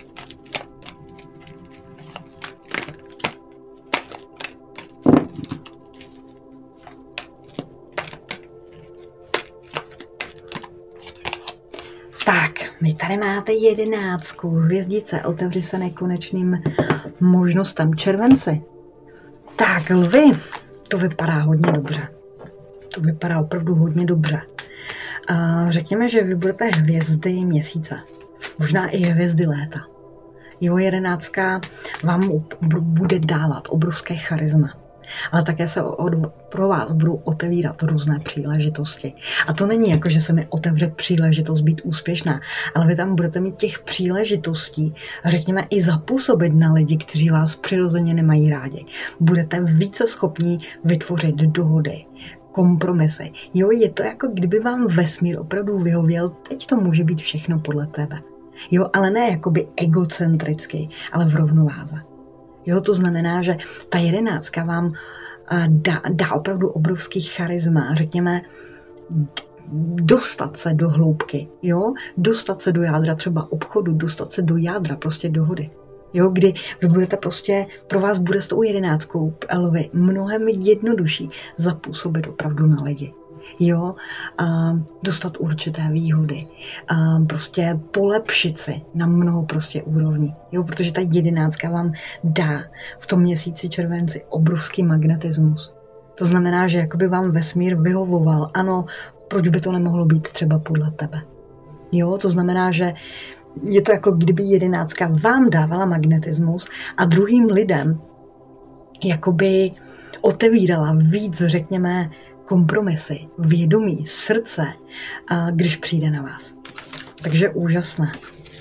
Tak, vy tady máte jedenáctku, hvězdice, otevři se nekonečným možnostem červenci. Tak, lvy, to vypadá hodně dobře. To vypadá opravdu hodně dobře. A řekněme, že vy budete hvězdy měsíce, možná i hvězdy léta. Jo, jedenáctka vám bude dávat obrovské charisma. Ale také se od, pro vás budou otevírat různé příležitosti. A to není jako, že se mi otevře příležitost být úspěšná, ale vy tam budete mít těch příležitostí, řekněme, i zapůsobit na lidi, kteří vás přirozeně nemají rádi. Budete více schopní vytvořit dohody, kompromisy. Jo, je to jako kdyby vám vesmír opravdu vyhověl, teď to může být všechno podle tebe. Jo, ale ne jakoby egocentricky, ale v rovnováze. Jo, to znamená, že ta jedenáctka vám dá, dá opravdu obrovský charisma, řekněme, dostat se do hloubky, jo, dostat se do jádra třeba obchodu, dostat se do jádra prostě dohody. Jo, kdy vy budete prostě, pro vás bude s tou jedenáctkou lvy mnohem jednodušší zapůsobit opravdu na lidi. Jo, a dostat určité výhody, a prostě polepšit si na mnoho prostě úrovní. Jo, protože ta jedenáctka vám dá v tom měsíci červenci obrovský magnetismus. To znamená, že jakoby vám vesmír vyhovoval, ano, proč by to nemohlo být třeba podle tebe. Jo, to znamená, že je to jako kdyby jedenáctka vám dávala magnetismus a druhým lidem jakoby otevírala víc, řekněme, kompromisy, vědomí, srdce, když přijde na vás. Takže úžasné.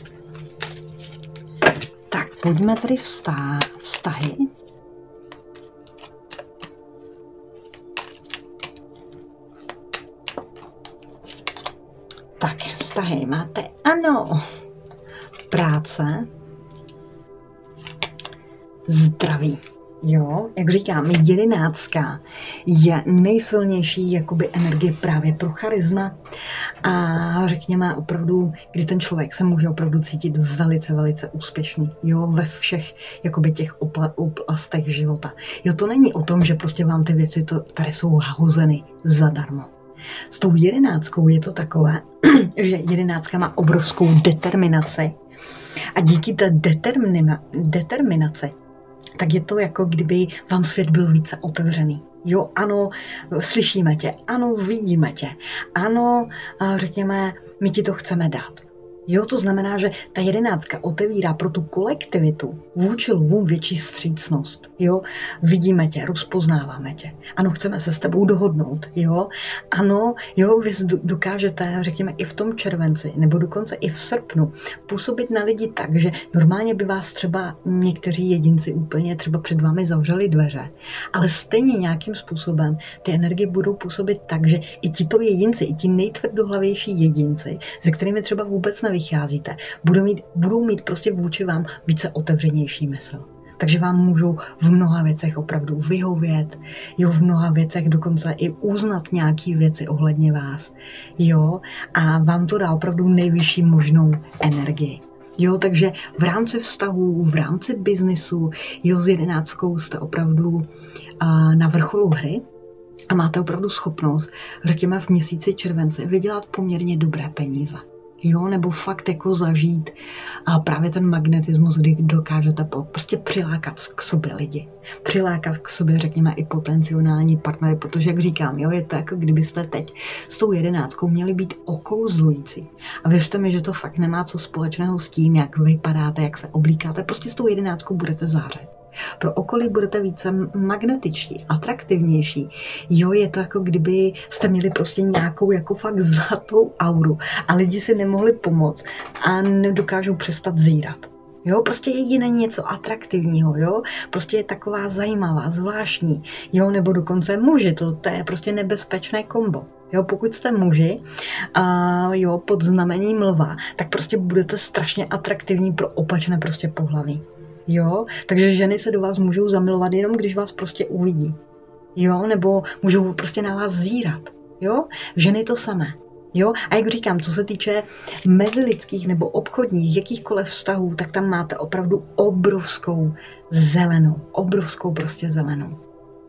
Tak, pojďme tady vstá, vztahy. Tak, vztahy máte, ano, práce, zdraví. Jo, jak říkám, jedenáctka je nejsilnější jakoby energie právě pro charisma a řekněme opravdu, kdy ten člověk se může opravdu cítit velice, velice úspěšný, jo, ve všech jakoby těch oblastech života. Jo, to není o tom, že prostě vám ty věci to, tady jsou hozeny zadarmo. S tou jedenáctkou je to takové, že jedenáctka má obrovskou determinaci a díky té determinaci tak je to jako kdyby vám svět byl více otevřený. Jo, ano, slyšíme tě, ano, vidíme tě, ano, řekněme, my ti to chceme dát. Jo, to znamená, že ta jedenáctka otevírá pro tu kolektivitu vůči lvům větší vstřícnost. Jo, vidíme tě, rozpoznáváme tě. Ano, chceme se s tebou dohodnout. Jo, ano, jo, vy dokážete, řekněme, i v tom červenci, nebo dokonce i v srpnu, působit na lidi tak, že normálně by vás třeba někteří jedinci úplně třeba před vámi zavřeli dveře, ale stejně nějakým způsobem ty energie budou působit tak, že i tito jedinci, i ti nejtvrdohlavější jedinci, se kterými třeba vůbec nevycházíte, budou mít, budou mít prostě vůči vám více otevřenější mysl. Takže vám můžou v mnoha věcech opravdu vyhovět, jo, v mnoha věcech dokonce i uznat nějaké věci ohledně vás, jo, a vám to dá opravdu nejvyšší možnou energii. Jo, takže v rámci vztahů, v rámci biznisu, jo, s jedenáctkou jste opravdu uh, na vrcholu hry a máte opravdu schopnost, řekněme v měsíci července, vydělat poměrně dobré peníze. Jo, nebo fakt jako zažít a právě ten magnetismus, kdy dokážete prostě přilákat k sobě lidi. Přilákat k sobě, řekněme, i potenciální partnery, protože, jak říkám, jo, je to jako kdybyste teď s tou jedenáctkou měli být okouzlující. A věřte mi, že to fakt nemá co společného s tím, jak vypadáte, jak se oblíkáte, prostě s tou jedenáctkou budete zářit. Pro okolí budete více magnetičtí, atraktivnější. Jo, je to jako kdyby jste měli prostě nějakou jako fakt zlatou auru a lidi si nemohli pomoct a nedokážou přestat zírat. Jo, prostě jediné něco atraktivního, jo, prostě je taková zajímavá, zvláštní, jo, nebo dokonce muži, to, to je prostě nebezpečné kombo. Jo, pokud jste muži, a jo, pod znamením lva, tak prostě budete strašně atraktivní pro opačné prostě pohlaví. Jo, takže ženy se do vás můžou zamilovat jenom, když vás prostě uvidí. Jo, nebo můžou prostě na vás zírat. Jo, ženy to samé. Jo, a jak říkám, co se týče mezilidských nebo obchodních, jakýchkoliv vztahů, tak tam máte opravdu obrovskou zelenou. Obrovskou prostě zelenou.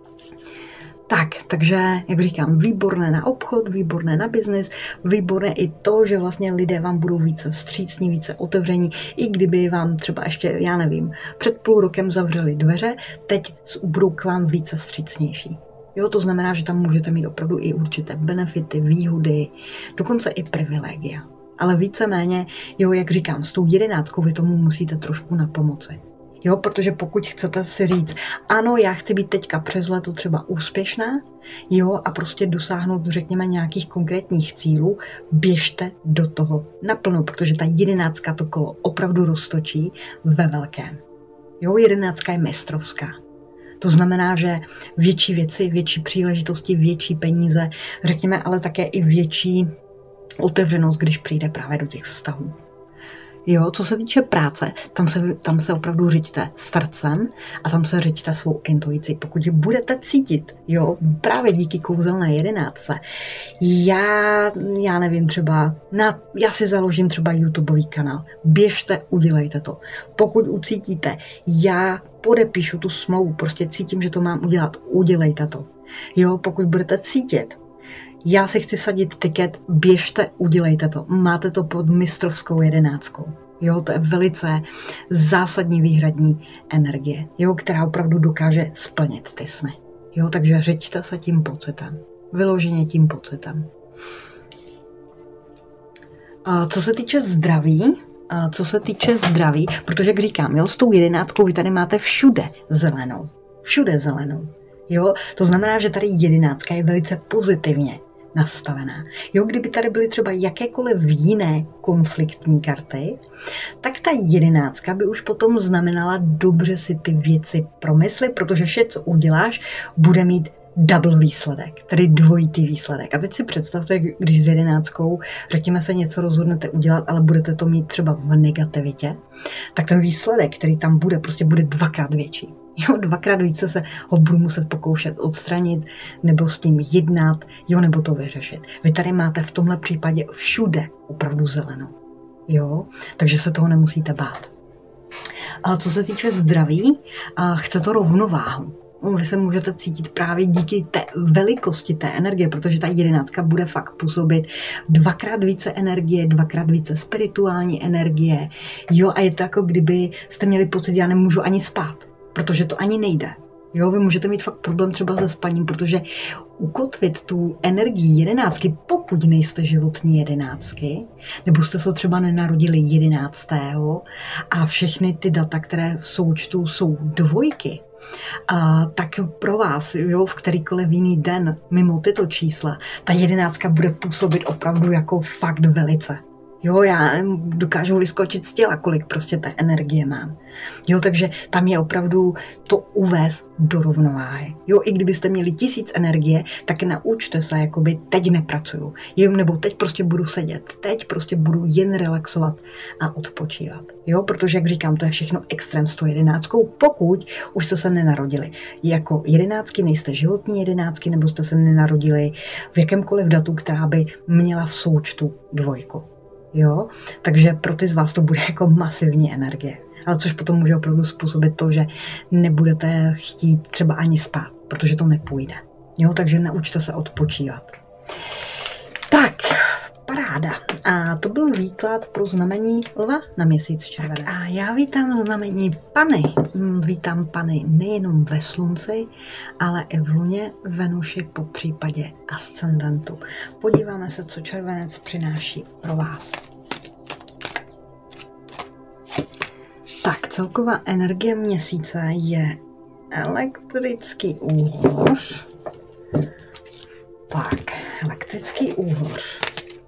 Tak, takže, jak říkám, výborné na obchod, výborné na biznis, výborné i to, že vlastně lidé vám budou více vstřícní, více otevření, i kdyby vám třeba ještě, já nevím, před půl rokem zavřeli dveře, teď budou k vám více vstřícnější. Jo, to znamená, že tam můžete mít opravdu i určité benefity, výhody, dokonce i privilegia. Ale víceméně, jo, jak říkám, s tou jedenáctkou vy tomu musíte trošku napomoci. Jo, protože pokud chcete si říct, ano, já chci být teďka přes léto třeba úspěšná, jo, a prostě dosáhnout, řekněme, nějakých konkrétních cílů, běžte do toho naplno, protože ta jedenáctka to kolo opravdu roztočí ve velkém. Jo, jedenáctka je mistrovská. To znamená, že větší věci, větší příležitosti, větší peníze, řekněme, ale také i větší otevřenost, když přijde právě do těch vztahů. Jo, co se týče práce, tam se, tam se opravdu řiďte srdcem a tam se řiďte svou intuicí. Pokud budete cítit, jo, právě díky kouzelné jedenáctce, já, já nevím, třeba, na, já si založím třeba YouTubeový kanál, běžte, udělejte to. Pokud ucítíte, já podepíšu tu smlouvu, prostě cítím, že to mám udělat, udělejte to. Jo, pokud budete cítit, já si chci sadit tiket, běžte, udělejte to. Máte to pod mistrovskou jedenáctkou. Jo, to je velice zásadní výhradní energie, jo, která opravdu dokáže splnit ty sny. Jo, takže řiďte se tím pocitem. Vyloženě tím pocitem. A co se týče zdraví, a co se týče zdraví, protože jak říkám, jo, s tou jedenáctkou vy tady máte všude zelenou. Všude zelenou. Jo, to znamená, že tady jedenáctka je velice pozitivně nastavená. Jo, kdyby tady byly třeba jakékoliv jiné konfliktní karty, tak ta jedenáctka by už potom znamenala dobře si ty věci promyslit, protože vše, co uděláš, bude mít double výsledek, tedy dvojitý výsledek. A teď si představte, když s jedenáctkou, řekněme se, něco rozhodnete udělat, ale budete to mít třeba v negativitě, tak ten výsledek, který tam bude, prostě bude dvakrát větší. Jo, dvakrát více se ho budu muset pokoušet odstranit, nebo s tím jednat, jo, nebo to vyřešit. Vy tady máte v tomhle případě všude opravdu zelenou. Jo, takže se toho nemusíte bát. A co se týče zdraví, a chce to rovnováhu. Vy se můžete cítit právě díky té velikosti té energie, protože ta jedenáctka bude fakt působit dvakrát více energie, dvakrát více spirituální energie. Jo, a je to jako kdyby jste měli pocit, já nemůžu ani spát. Protože to ani nejde. Jo, vy můžete mít fakt problém třeba se spaním, protože ukotvit tu energii jedenáctky, pokud nejste životní jedenáctky, nebo jste se třeba nenarodili jedenáctého a všechny ty data, které v součtu jsou dvojky, a tak pro vás, jo, v kterýkoliv jiný den mimo tyto čísla, ta jedenáctka bude působit opravdu jako fakt velice. Jo, já dokážu vyskočit z těla, kolik prostě té energie mám. Jo, takže tam je opravdu to uvést do rovnováhy. Jo, i kdybyste měli tisíc energie, tak naučte se, jakoby teď nepracuju. Jo, nebo teď prostě budu sedět. Teď prostě budu jen relaxovat a odpočívat. Jo, protože, jak říkám, to je všechno extrém s tou jedenáctkou, pokud už jste se nenarodili. Jako jedenáctky nejste životní jedenáctky, nebo jste se nenarodili v jakémkoliv datu, která by měla v součtu dvojku. Jo? Takže pro ty z vás to bude jako masivní energie. Ale což potom může opravdu způsobit to, že nebudete chtít třeba ani spát, protože to nepůjde. Jo? Takže naučte se odpočívat. Tak, paráda. A to byl výklad pro znamení lva na měsíc červenec. A já vítám znamení Panny. Vítám Panny nejenom ve slunci, ale i v luně, Venuši, po případě ascendentu. Podíváme se, co červenec přináší pro vás. Tak, celková energie měsíce je elektrický úhoř. Tak, elektrický úhoř.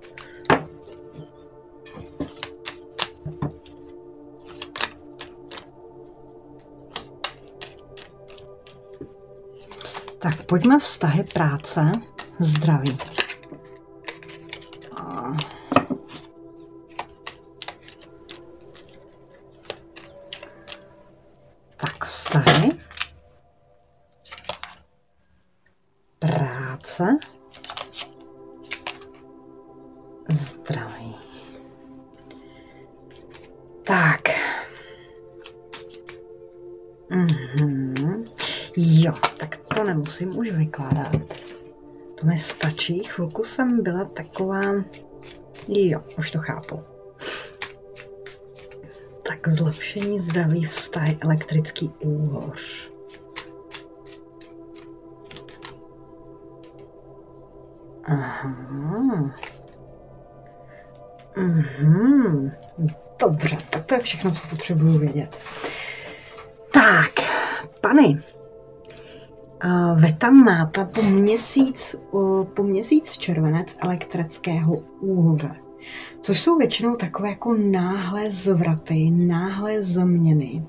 Tak, pojďme vztahy, práce, zdraví. Tak, vztahy, práce, zdraví. Tak. Mhm. Jo, tak to nemusím už vykládat. To mi stačí. Chvilku jsem byla taková... Jo, už to chápu. Tak zlepšení zdraví, vztahy, elektrický úhoř. Aha. Mhm. Dobře, tak to je všechno, co potřebuju vědět. Tak, Panny. Vy tam máte po měsíc, po měsíc červenec elektrického úhoře, což jsou většinou takové jako náhlé zvraty, náhlé změny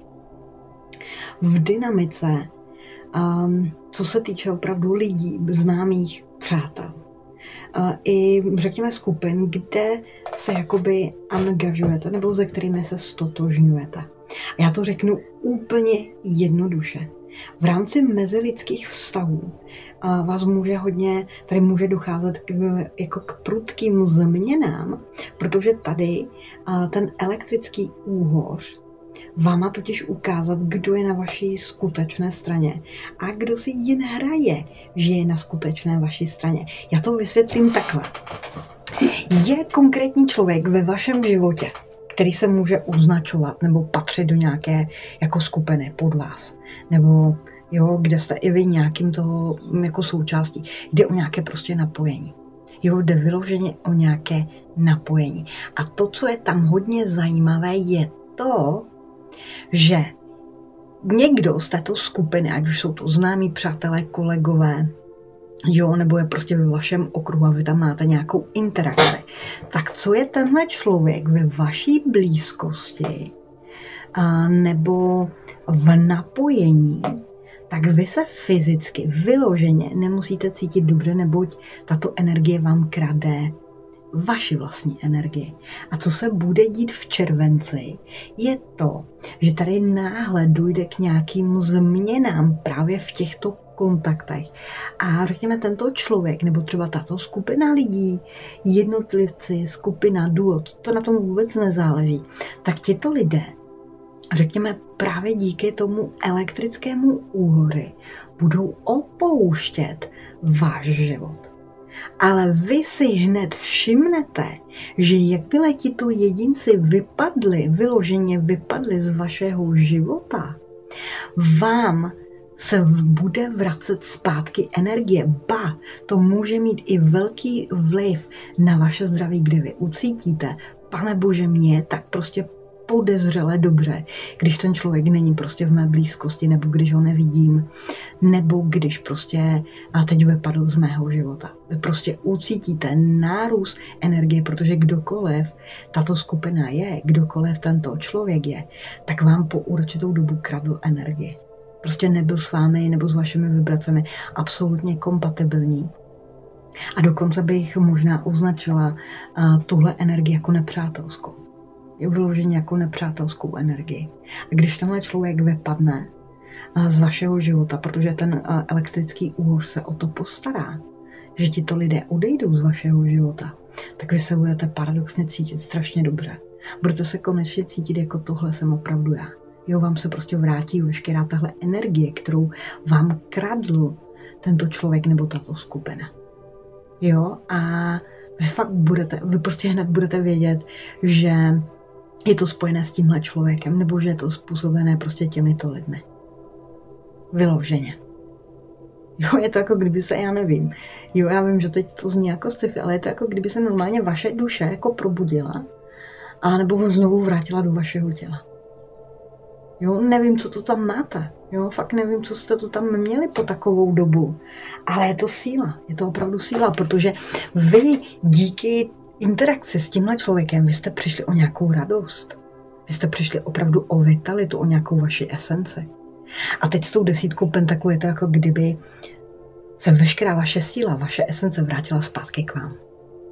v dynamice, um, co se týče opravdu lidí, známých, přátel. Uh, I řekněme skupin, kde se jakoby angažujete nebo se kterými se stotožňujete. A já to řeknu úplně jednoduše. V rámci mezilidských vztahů uh, vás může hodně, tady může docházet k, jako k prudkým změnám, protože tady uh, ten elektrický úhoř vám má totiž ukázat, kdo je na vaší skutečné straně a kdo si jen hraje, že je na skutečné vaší straně. Já to vysvětlím takhle. Je konkrétní člověk ve vašem životě, který se může označovat nebo patřit do nějaké jako skupiny pod vás, nebo jo, kde jste i vy nějakým toho jako součástí. Jde o nějaké prostě napojení. Jo, jde vyloženě o nějaké napojení. A to, co je tam hodně zajímavé, je to, že někdo z této skupiny, ať už jsou to známí přátelé, kolegové, jo, nebo je prostě ve vašem okruhu a vy tam máte nějakou interakci, tak co je tenhle člověk ve vaší blízkosti a nebo v napojení, tak vy se fyzicky, vyloženě nemusíte cítit dobře, neboť tato energie vám krade vaši vlastní energii. A co se bude dít v červenci, je to, že tady náhle dojde k nějakým změnám právě v těchto kontaktech. A řekněme, tento člověk, nebo třeba tato skupina lidí, jednotlivci, skupina, duo, to na tom vůbec nezáleží, tak tito lidé, řekněme, právě díky tomu elektrickému úhoři budou opouštět váš život. Ale vy si hned všimnete, že jakmile tito jedinci vypadli, vyloženě vypadli z vašeho života, vám se bude vracet zpátky energie. Ba, to může mít i velký vliv na vaše zdraví, kdy vy ucítíte, pane bože, mě tak prostě podezřele dobře, když ten člověk není prostě v mé blízkosti, nebo když ho nevidím, nebo když prostě a teď vypadl z mého života. Vy prostě ucítíte nárůst energie, protože kdokoliv tato skupina je, kdokoliv tento člověk je, tak vám po určitou dobu kradl energii. Prostě nebyl s vámi nebo s vašimi vibracemi absolutně kompatibilní. A dokonce bych možná označila uh, tuhle energii jako nepřátelskou. Je vyloženě jako nepřátelskou energii. A když tenhle člověk vypadne uh, z vašeho života, protože ten uh, elektrický úhoř se o to postará, že ti to lidé odejdou z vašeho života, tak vy se budete paradoxně cítit strašně dobře. Budete se konečně cítit jako tohle jsem opravdu já. Jo, vám se prostě vrátí veškerá tahle energie, kterou vám kradl tento člověk nebo tato skupina. Jo, a vy fakt budete, vy prostě hned budete vědět, že je to spojené s tímhle člověkem, nebo že je to způsobené prostě těmito lidmi. Vyloženě. Jo, je to jako kdyby se, já nevím, jo, já vím, že teď to zní jako sci-fi, ale je to jako kdyby se normálně vaše duše jako probudila a nebo znovu vrátila do vašeho těla. Jo, nevím, co to tam máte. Jo, fakt nevím, co jste to tam měli po takovou dobu. Ale je to síla, je to opravdu síla, protože vy díky interakci s tímhle člověkem, vy jste přišli o nějakou radost. Vy jste přišli opravdu o vitalitu, o nějakou vaši esenci. A teď s tou desítkou pentaklů je to jako kdyby se veškerá vaše síla, vaše esence vrátila zpátky k vám.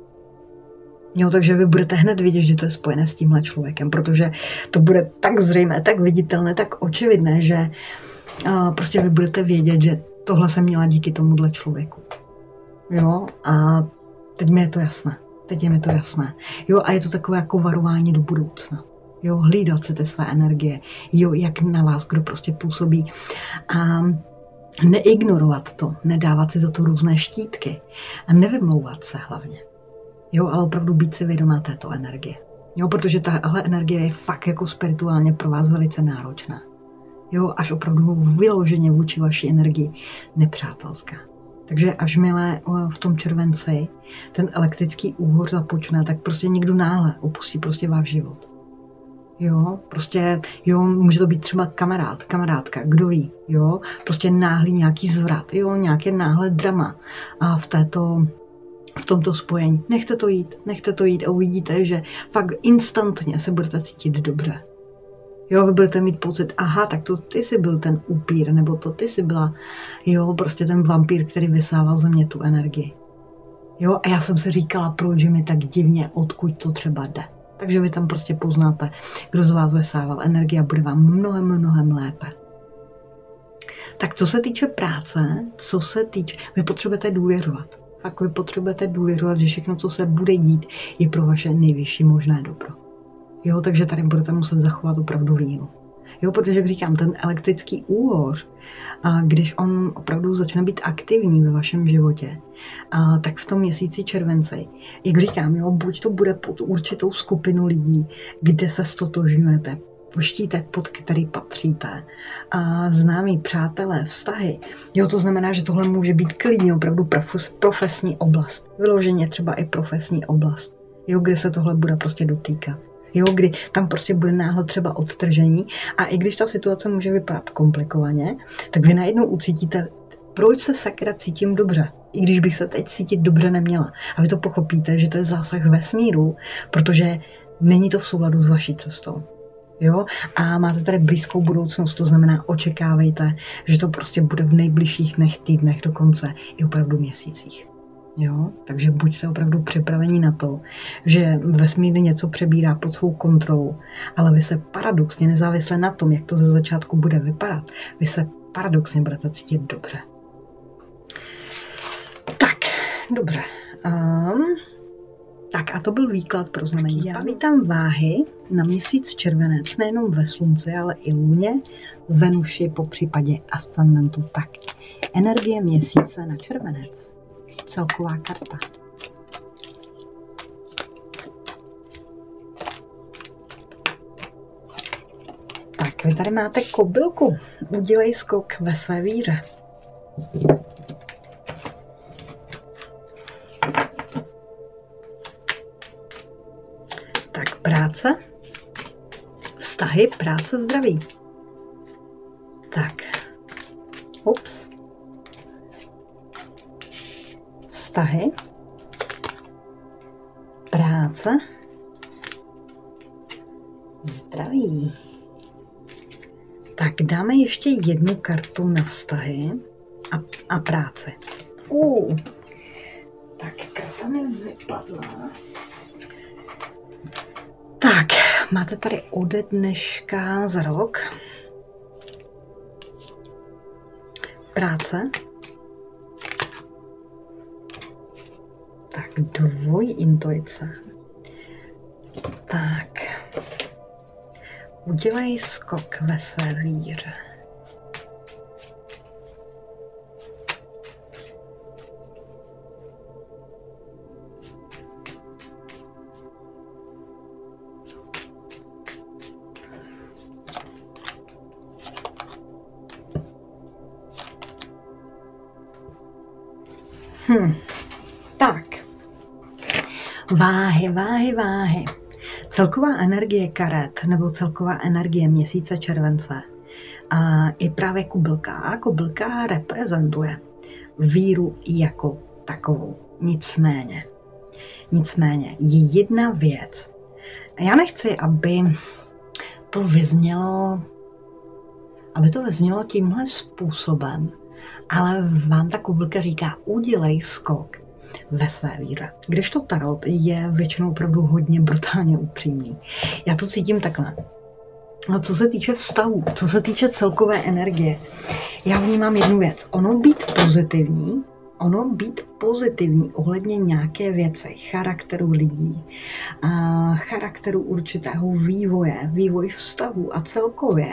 Jo, takže vy budete hned vidět, že to je spojené s tímhle člověkem, protože to bude tak zřejmé, tak viditelné, tak očividné, že uh, prostě vy budete vědět, že tohle jsem měla díky tomuhle člověku. Jo, a teď mi je to jasné. Teď je mi to jasné. Jo, a je to takové jako varování do budoucna. Jo, hlídat si ty své energie. Jo, jak na vás, kdo prostě působí. A neignorovat to, nedávat si za to různé štítky. A nevymlouvat se hlavně. Jo, ale opravdu být si vědomá této energie. Jo, protože tahle energie je fakt jako spirituálně pro vás velice náročná. Jo, až opravdu vyloženě vůči vaší energii nepřátelská. Takže až milé v tom červenci ten elektrický úhor započne, tak prostě někdo náhle opustí prostě váš život. Jo, prostě, jo, může to být třeba kamarád, kamarádka, kdo ví, jo, prostě náhlý nějaký zvrat, jo, nějaké náhle drama a v této, v tomto spojení. Nechte to jít, nechte to jít a uvidíte, že fakt instantně se budete cítit dobře. Jo, vy budete mít pocit, aha, tak to ty jsi byl ten upír, nebo to ty jsi byla, jo, prostě ten vampír, který vysával ze mě tu energii. Jo, a já jsem si říkala, proč je mi tak divně, odkud to třeba jde. Takže vy tam prostě poznáte, kdo z vás vysával energii a bude vám mnohem, mnohem lépe. Tak co se týče práce, co se týče, vy potřebujete důvěřovat. Fakt vy potřebujete důvěřovat, že všechno, co se bude dít, je pro vaše nejvyšší možné dobro. Jo, takže tady budete muset zachovat opravdu línu. Jo, protože, jak říkám, ten elektrický úhoř, a když on opravdu začne být aktivní ve vašem životě, a tak v tom měsíci červenci, jak říkám, jo, buď to bude pod určitou skupinu lidí, kde se stotožňujete, štítek, pod který patříte, a známí, přátelé, vztahy. Jo, to znamená, že tohle může být klidně opravdu profesní oblast. Vyloženě třeba i profesní oblast. Jo, kde se tohle bude prostě dotýkat. Jo, kdy tam prostě bude náhle třeba odtržení a i když ta situace může vypadat komplikovaně, tak vy najednou ucítíte, proč se sakra cítím dobře, i když bych se teď cítit dobře neměla. A vy to pochopíte, že to je zásah vesmíru, protože není to v souladu s vaší cestou. Jo? A máte tady blízkou budoucnost, to znamená očekávejte, že to prostě bude v nejbližších dnech, týdnech, dokonce i opravdu měsících. Jo? Takže buďte opravdu připraveni na to, že vesmír něco přebírá pod svou kontrolu, ale vy se paradoxně, nezávisle na tom, jak to ze začátku bude vypadat, vy se paradoxně budete cítit dobře. Tak, dobře. Um, tak a to byl výklad pro znamení. Já vítám váhy na měsíc červenec, nejenom ve slunci, ale i luně, Venuši, po případě ascendentu. Tak, energie měsíce na červenec. Celková karta. Tak, vy tady máte kobylku. Udělej skok ve své víře. Tak, práce, vztahy, práce, zdraví. Tak, ups. Vztahy, práce, zdraví. Tak dáme ještě jednu kartu na vztahy a, a práce. Uh, tak karta mi vypadla. Tak, máte tady ode dneška za rok. Práce. dvojí intuice. Tak. Udělej skok ve své víře. Hm. Tak. Váhy, váhy, váhy. Celková energie karet nebo celková energie měsíce července a je právě kobylka. A kobylka reprezentuje víru jako takovou. Nicméně, nicméně je jedna věc. Já nechci, aby to vyznělo, aby to vyznělo tímhle způsobem, ale vám ta kobylka říká, udělej skok ve své víře. Kdežto tarot je většinou opravdu hodně brutálně upřímný. Já to cítím takhle. A co se týče vztahu, co se týče celkové energie, já vnímám jednu věc. Ono být pozitivní, ono být pozitivní ohledně nějaké věci, charakteru lidí, a charakteru určitého vývoje, vývoj vztahu a celkově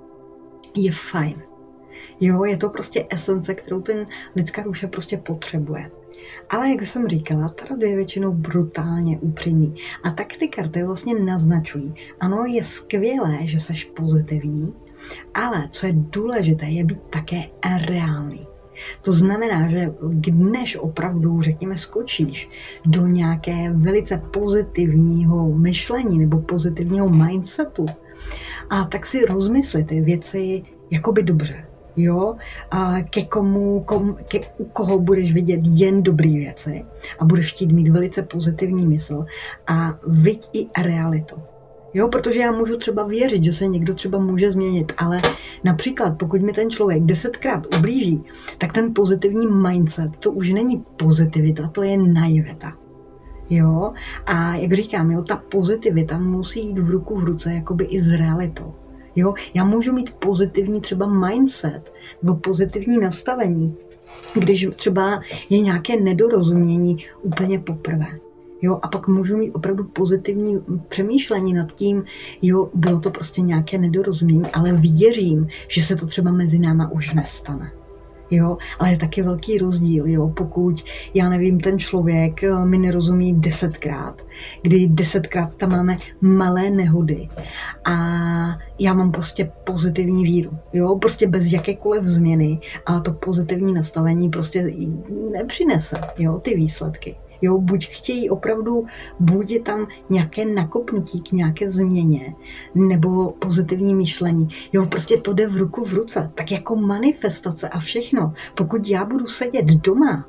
je fajn. Jo, je to prostě esence, kterou ten lidská duše prostě potřebuje. Ale jak jsem říkala, tarot je většinou brutálně upřímný. A tak ty karty vlastně naznačují. Ano, je skvělé, že seš pozitivní, ale co je důležité, je být také reálný. To znamená, že než opravdu, řekněme, skočíš do nějaké velice pozitivního myšlení nebo pozitivního mindsetu, a tak si rozmysli ty věci jakoby dobře. Jo, a ke komu, kom, ke, u koho budeš vidět jen dobrý věci a budeš chtít mít velice pozitivní mysl a viď i realitu. Jo, protože já můžu třeba věřit, že se někdo třeba může změnit, ale například pokud mi ten člověk desetkrát ublíží, tak ten pozitivní mindset, to už není pozitivita, to je naivita. Jo, a jak říkám, jo, ta pozitivita musí jít v ruku v ruce jakoby i s realitou. Jo, já můžu mít pozitivní třeba mindset nebo pozitivní nastavení, když třeba je nějaké nedorozumění úplně poprvé. Jo, a pak můžu mít opravdu pozitivní přemýšlení nad tím, jo, bylo to prostě nějaké nedorozumění, ale věřím, že se to třeba mezi náma už nestane. Jo, ale je taky velký rozdíl, jo, pokud, já nevím, ten člověk mi nerozumí desetkrát, kdy desetkrát tam máme malé nehody a já mám prostě pozitivní víru, jo, prostě bez jakékoliv změny a to pozitivní nastavení prostě nepřinese, jo, ty výsledky. Jo, buď chtějí opravdu, buď je tam nějaké nakopnutí k nějaké změně, nebo pozitivní myšlení. Jo, prostě to jde v ruku v ruce, tak jako manifestace a všechno. Pokud já budu sedět doma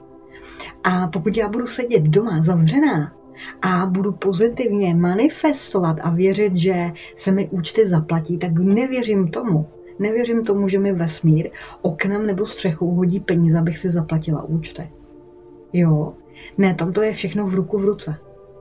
a pokud já budu sedět doma zavřená a budu pozitivně manifestovat a věřit, že se mi účty zaplatí, tak nevěřím tomu. Nevěřím tomu, že mi vesmír oknem nebo střechou hodí peníze, abych si zaplatila účty. Jo, ne, tam to je všechno v ruku v ruce.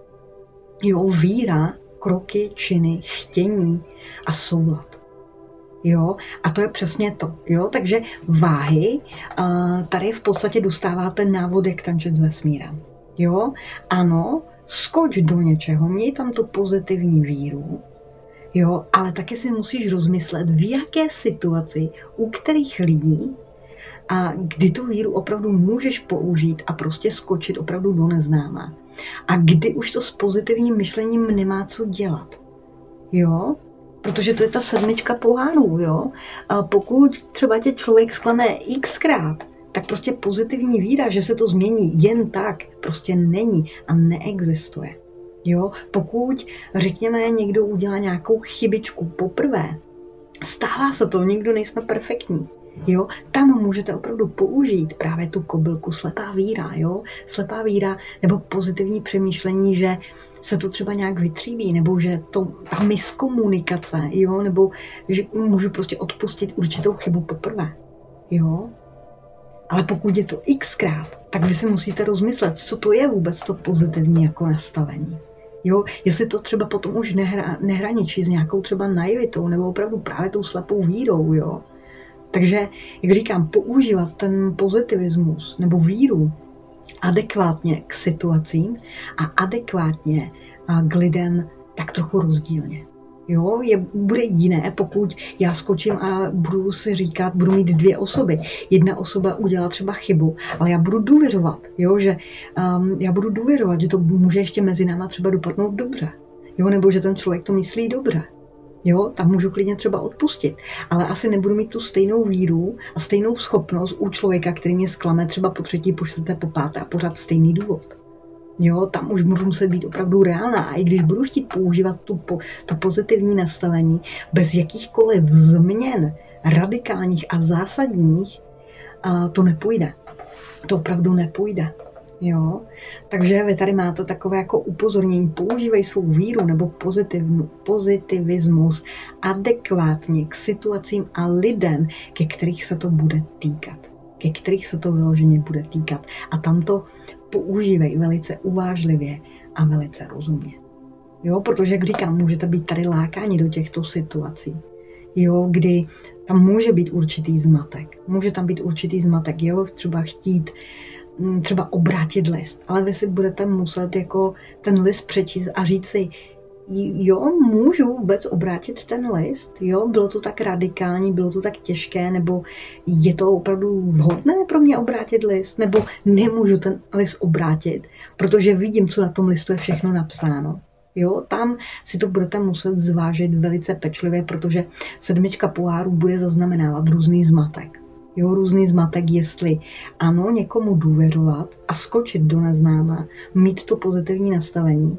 Jo, víra, kroky, činy, chtění a soulad. Jo, a to je přesně to. Jo, takže váhy, tady v podstatě dostáváte návod, jak tančit s vesmírem. Jo, ano, skoč do něčeho, měj tam tu pozitivní víru, jo, ale taky si musíš rozmyslet, v jaké situaci, u kterých lidí, a kdy tu víru opravdu můžeš použít a prostě skočit opravdu do neznáma. A kdy už to s pozitivním myšlením nemá co dělat. Jo? Protože to je ta sedmička pohánů, jo? A pokud třeba tě člověk zklame xkrát, tak prostě pozitivní víra, že se to změní jen tak, prostě není a neexistuje. Jo? Pokud, řekněme, někdo udělá nějakou chybičku poprvé, stává se to, nikdo nejsme perfektní. Jo, tam můžete opravdu použít právě tu kobylku slepá víra, jo, slepá víra nebo pozitivní přemýšlení, že se to třeba nějak vytříbí, nebo že to ta miskomunikace, jo, nebo že můžu prostě odpustit určitou chybu poprvé, jo. Ale pokud je to xkrát, tak vy si musíte rozmyslet, co to je vůbec to pozitivní jako nastavení. Jo, jestli to třeba potom už nehra, nehraničí s nějakou třeba naivitou, nebo opravdu právě tou slepou vírou, jo. Takže, jak říkám, používat ten pozitivismus nebo víru adekvátně k situacím a adekvátně k lidem tak trochu rozdílně. Jo, je, bude jiné, pokud já skočím a budu si říkat, budu mít dvě osoby. Jedna osoba udělá třeba chybu, ale já budu důvěřovat, jo, že um, já budu důvěřovat, že to může ještě mezi náma třeba dopadnout dobře. Jo, nebo že ten člověk to myslí dobře. Jo, tam můžu klidně třeba odpustit, ale asi nebudu mít tu stejnou víru a stejnou schopnost u člověka, který mě zklame třeba po třetí, po čtvrté, po páté a pořád stejný důvod. Jo, tam už budu muset být opravdu reálná a i když budu chtít používat tu, to pozitivní nastavení bez jakýchkoliv změn radikálních a zásadních, a to nepůjde. To opravdu nepůjde. Jo? Takže vy tady máte takové jako upozornění, používej svou víru nebo pozitivismus adekvátně k situacím a lidem, ke kterých se to bude týkat. Ke kterých se to vyloženě bude týkat. A tam to používej velice uvážlivě a velice rozumně. Jo, protože, jak říkám, můžete být tady lákáni do těchto situací. Jo, kdy tam může být určitý zmatek. Může tam být určitý zmatek, jo, třeba chtít třeba obrátit list, ale vy si budete muset jako ten list přečíst a říct si, jo, můžu vůbec obrátit ten list, jo, bylo to tak radikální, bylo to tak těžké, nebo je to opravdu vhodné pro mě obrátit list, nebo nemůžu ten list obrátit, protože vidím, co na tom listu je všechno napsáno. Jo, tam si to budete muset zvážit velice pečlivě, protože sedmička pohárů bude zaznamenávat různý zmatek. Jo, různý zmatek, jestli ano, někomu důvěřovat a skočit do neznáma, mít to pozitivní nastavení,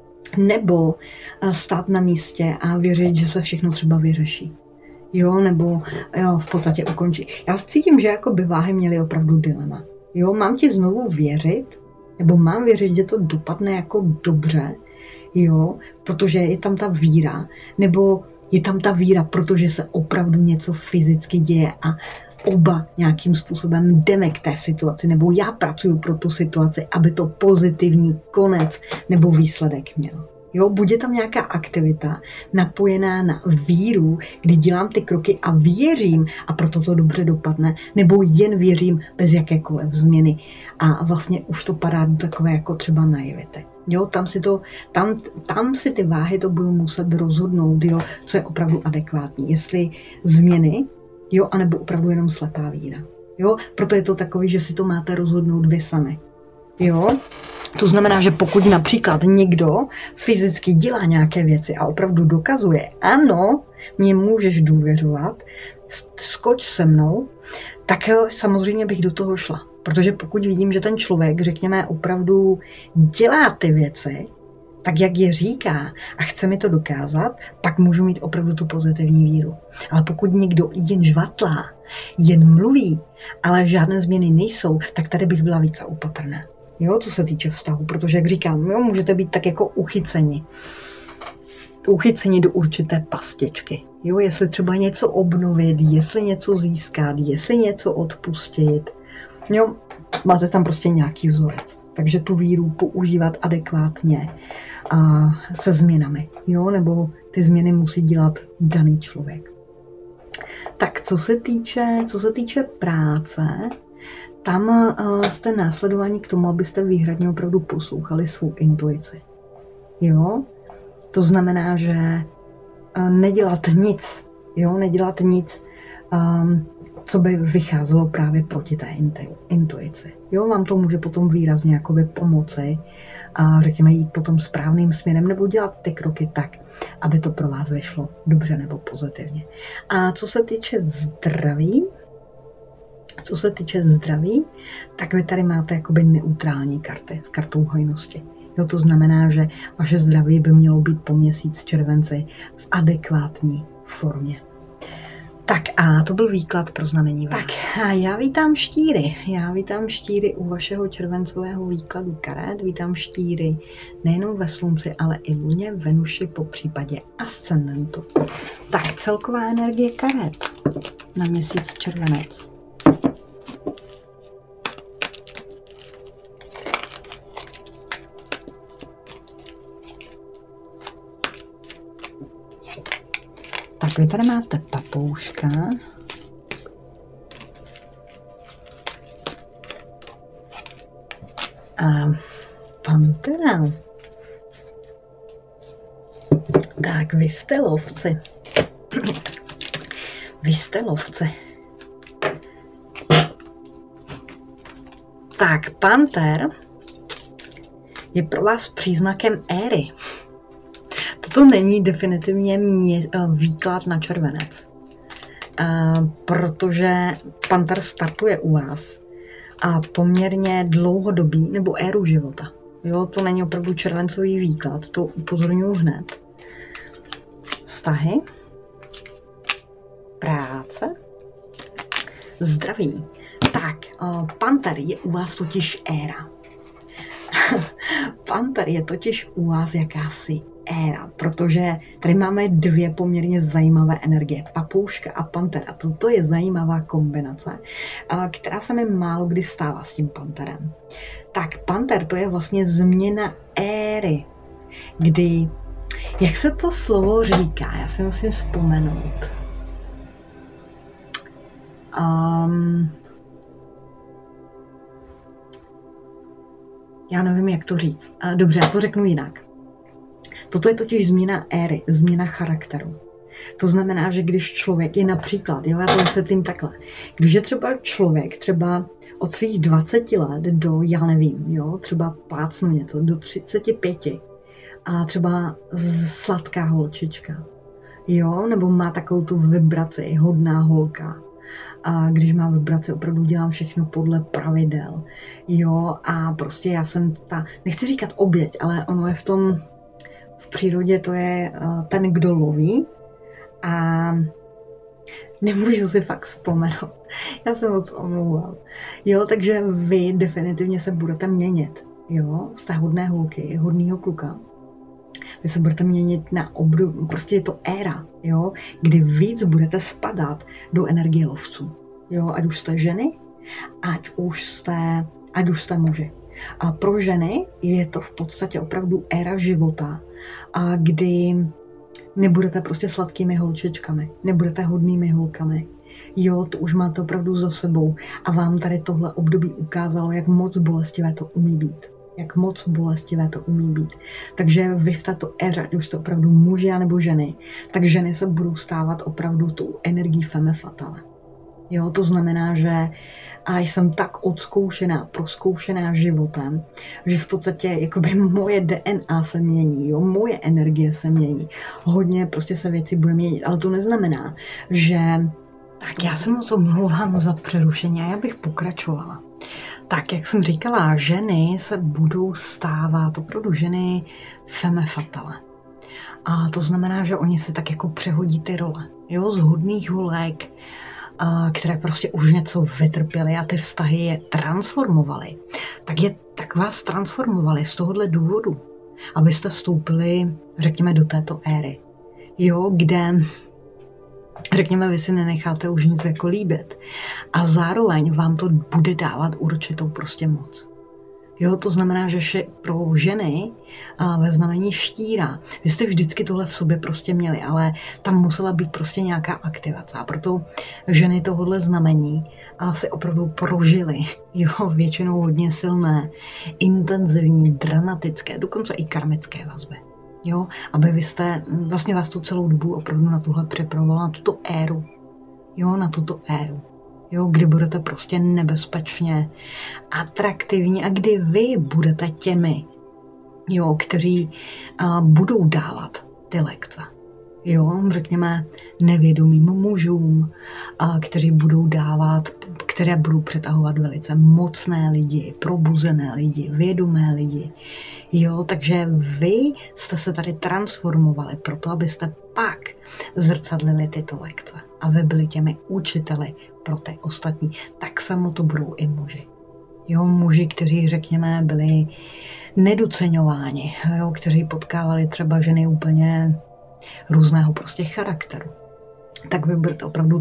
nebo stát na místě a věřit, že se všechno třeba vyřeší. Jo, nebo jo, v podstatě ukončit. Já cítím, že jako by váhy měly opravdu dilema. Jo, mám ti znovu věřit, nebo mám věřit, že to dopadne jako dobře, jo, protože je tam ta víra, nebo je tam ta víra, protože se opravdu něco fyzicky děje a oba nějakým způsobem jdeme k té situaci, nebo já pracuji pro tu situaci, aby to pozitivní konec nebo výsledek měl. Jo, bude tam nějaká aktivita napojená na víru, kdy dělám ty kroky a věřím a proto to dobře dopadne, nebo jen věřím bez jakékoliv změny a vlastně už to padá do takové jako třeba naivity. Jo, tam si, to, tam, tam si ty váhy to budou muset rozhodnout, jo, co je opravdu adekvátní. Jestli změny, jo, anebo opravdu jenom slepá víra. Jo, proto je to takový, že si to máte rozhodnout vy sami. Jo, to znamená, že pokud například někdo fyzicky dělá nějaké věci a opravdu dokazuje, ano, mě můžeš důvěřovat, skoč se mnou, tak samozřejmě bych do toho šla. Protože pokud vidím, že ten člověk, řekněme, opravdu dělá ty věci, tak jak je říká a chce mi to dokázat, pak můžu mít opravdu tu pozitivní víru. Ale pokud někdo jen žvatlá, jen mluví, ale žádné změny nejsou, tak tady bych byla více opatrná. Jo, co se týče vztahu, protože jak říkám, jo, můžete být tak jako uchyceni. Uchyceni do určité pastičky. Jo, jestli třeba něco obnovit, jestli něco získat, jestli něco odpustit. Jo, máte tam prostě nějaký vzorec. Takže tu víru používat adekvátně a se změnami. Jo, nebo ty změny musí dělat daný člověk. Tak co se týče, co se týče práce, tam jste následování k tomu, abyste výhradně opravdu poslouchali svou intuici. Jo? To znamená, že nedělat nic, jo? Nedělat nic, um, co by vycházelo právě proti té intuici. Jo? Vám to může potom výrazně jakoby pomoci a řekněme jít potom správným směrem nebo dělat ty kroky tak, aby to pro vás vyšlo dobře nebo pozitivně. A co se týče zdraví, Co se týče zdraví, tak vy tady máte jakoby neutrální karty s kartou hojnosti. Jo, to znamená, že vaše zdraví by mělo být po měsíc červenci v adekvátní formě. Tak a to byl výklad pro znamení váh. Tak a já vítám štíry. Já vítám štíry u vašeho červencového výkladu karet. Vítám štíry nejenom ve slunci, ale i luně, Venuši, po případě ascendentu. Tak celková energie karet na měsíc červenec. Tak vy tady máte papouška. A pantera. Tak, vy jste lovci. Vy jste lovci. Tak, panter je pro vás příznakem éry. Toto není definitivně mě, výklad na červenec, uh, protože panter startuje u vás a poměrně dlouhodobý nebo éru života. Jo, to není opravdu červencový výklad, to upozorňuji hned. Vztahy, práce, zdraví. Tak, uh, panter je u vás totiž éra. Panter je totiž u vás jakási éra, protože tady máme dvě poměrně zajímavé energie, papouška a panter. A toto je zajímavá kombinace, která se mi málo kdy stává s tím panterem. Tak panter to je vlastně změna éry, kdy, jak se to slovo říká, já si musím vzpomenout. Um, já nevím, jak to říct. Dobře, já to řeknu jinak. Toto je totiž změna éry, změna charakteru. To znamená, že když člověk je například, jo, já to vysvětlím takhle, když je třeba člověk třeba od svých dvaceti let do, já nevím, jo, třeba plácnu něco, do třiceti pěti a třeba sladká holčička, jo, nebo má takovou tu vibraci, hodná holka. A když mám vibraci, opravdu dělám všechno podle pravidel, jo, a prostě já jsem ta, nechci říkat oběť, ale ono je v tom, v přírodě to je ten, kdo loví a nemůžu si fakt vzpomenout. Já jsem moc omlouval. Jo, takže vy definitivně se budete měnit, jo, z té hodné holky, hodného kluka. Vy se budete měnit na období, prostě je to éra, jo, kdy víc budete spadat do energie lovců. Jo, ať už jste ženy, ať už jste, ať už jste muži. A pro ženy je to v podstatě opravdu éra života, a kdy nebudete prostě sladkými holčičkami, nebudete hodnými holkami. Jo, to už máte opravdu za sebou a vám tady tohle období ukázalo, jak moc bolestivé to umí být. Jak moc bolestivé to umí být. Takže vy v této éře, ať už jste opravdu muži nebo ženy, tak ženy se budou stávat opravdu tou energií femme fatale. Jo, to znamená, že a jsem tak odzkoušená, proskoušená životem, že v podstatě jakoby moje D N A se mění, jo, moje energie se mění. Hodně prostě se věci bude měnit, ale to neznamená, že... Tak já se moc omlouvám za přerušení a já bych pokračovala. Tak, jak jsem říkala, ženy se budou stávat opravdu ženy femme fatale. A to znamená, že oni si tak jako přehodí ty role. Jo, z hodných holek, které prostě už něco vytrpěly a ty vztahy je transformovaly. Tak, je, tak vás transformovali z tohohle důvodu, abyste vstoupili, řekněme, do této éry. Jo, kde... Řekněme, vy si nenecháte už nic jako líbit a zároveň vám to bude dávat určitou prostě moc. Jo, to znamená, že pro ženy ve znamení štíra, vy jste vždycky tohle v sobě prostě měli, ale tam musela být prostě nějaká aktivace a proto ženy tohohle znamení si opravdu prožily, jo, většinou hodně silné, intenzivní, dramatické, dokonce i karmické vazby. Jo, aby vy jste, vlastně vás tu celou dobu opravdu na tuhle připravovalo, na tuto éru, jo, na tuto éru, jo, kdy budete prostě nebezpečně atraktivní a kdy vy budete těmi, jo, kteří a, budou dávat ty lekce, jo, řekněme nevědomým mužům, a, kteří budou dávat, které budou přetahovat velice mocné lidi, probuzené lidi, vědomé lidi. Jo, takže vy jste se tady transformovali proto, abyste pak zrcadlili tyto lekce. A vy byli těmi učiteli pro ty ostatní. Tak samo to budou i muži. Jo, muži, kteří, řekněme, byli nedoceňováni, jo, kteří potkávali třeba ženy úplně různého prostě charakteru. Tak vy budete opravdu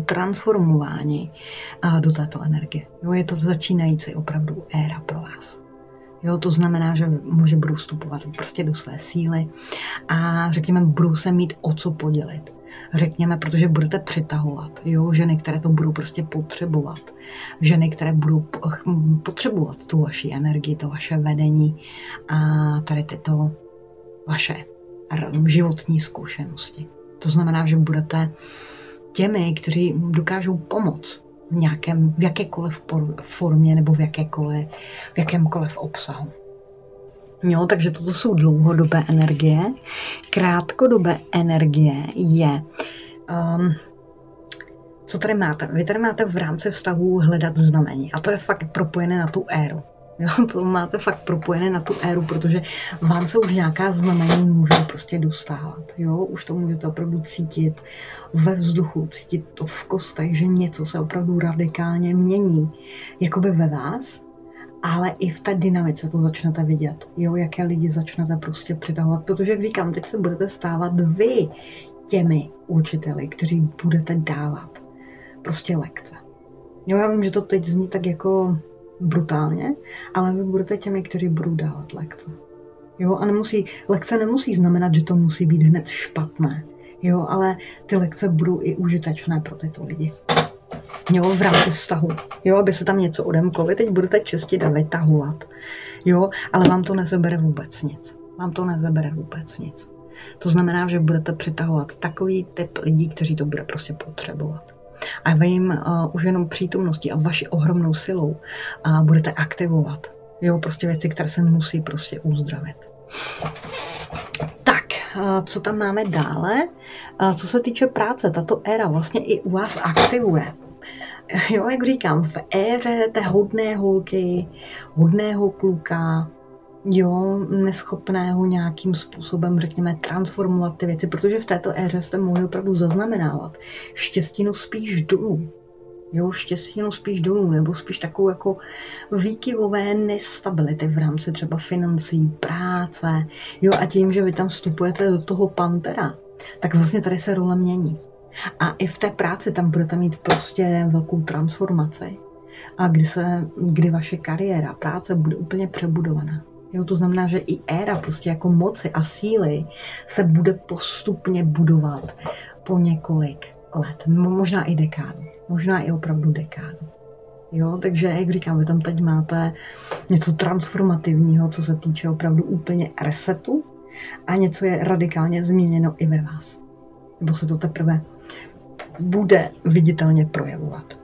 transformováni do této energie. Jo, je to začínající opravdu éra pro vás. Jo, to znamená, že muži budou vstupovat prostě do své síly a řekněme, budou se mít o co podělit. Řekněme, protože budete přitahovat, jo, ženy, které to budou prostě potřebovat. Ženy, které budou potřebovat tu vaši energii, to vaše vedení a tady tyto vaše životní zkušenosti. To znamená, že budete těmi, kteří dokážou pomoct v, nějakém, v jakékoliv formě nebo v, jakékoliv, v jakémkoliv obsahu. Jo, takže toto jsou dlouhodobé energie. Krátkodobé energie je, um, co tady máte? Vy tady máte v rámci vztahu hledat znamení a to je fakt propojené na tu éru. Jo, to máte fakt propojené na tu éru, protože vám se už nějaká znamení můžou prostě dostávat. Jo, už to můžete opravdu cítit ve vzduchu, cítit to v kostech, že něco se opravdu radikálně mění, jakoby ve vás, ale i v té dynamice to začnete vidět. Jo, jaké lidi začnete prostě přitahovat, protože jak říkám, teď se budete stávat vy těmi učiteli, kteří budete dávat prostě lekce. Jo, já vím, že to teď zní tak jako brutálně, ale vy budete těmi, kteří budou dávat lekce. Jo, a nemusí, lekce nemusí znamenat, že to musí být hned špatné. Jo, ale ty lekce budou i užitečné pro tyto lidi. Jo, v rámci vztahu. Jo, aby se tam něco odemklo. Vy teď budete čistit a vytahovat. Jo, ale vám to nezabere vůbec nic. Vám to nezabere vůbec nic. To znamená, že budete přitahovat takový typ lidí, kteří to bude prostě potřebovat. A vy jim uh, už jenom přítomností a vaši ohromnou silou uh, budete aktivovat. Jo, prostě věci, které se musí prostě uzdravit. Tak, uh, co tam máme dále? Uh, co se týče práce, tato éra vlastně i u vás aktivuje. Jo, jak říkám, v éře té hodné holky, hodného kluka, jo, neschopného nějakým způsobem, řekněme, transformovat ty věci, protože v této éře jste mohli opravdu zaznamenávat štěstinu spíš dolů. Jo, štěstinu spíš dolů, nebo spíš takovou jako výkyvové nestability v rámci třeba financí, práce, jo, a tím, že vy tam vstupujete do toho pantera, tak vlastně tady se role mění. A i v té práci tam budete mít prostě velkou transformaci, a kdy, se, kdy vaše kariéra, práce bude úplně přebudovaná. Jo, to znamená, že i éra prostě jako moci a síly se bude postupně budovat po několik let, možná i dekádu, možná i opravdu dekádu. Jo, takže jak říkám, vy tam teď máte něco transformativního, co se týče opravdu úplně resetu a něco je radikálně změněno i ve vás. Nebo se to teprve bude viditelně projevovat.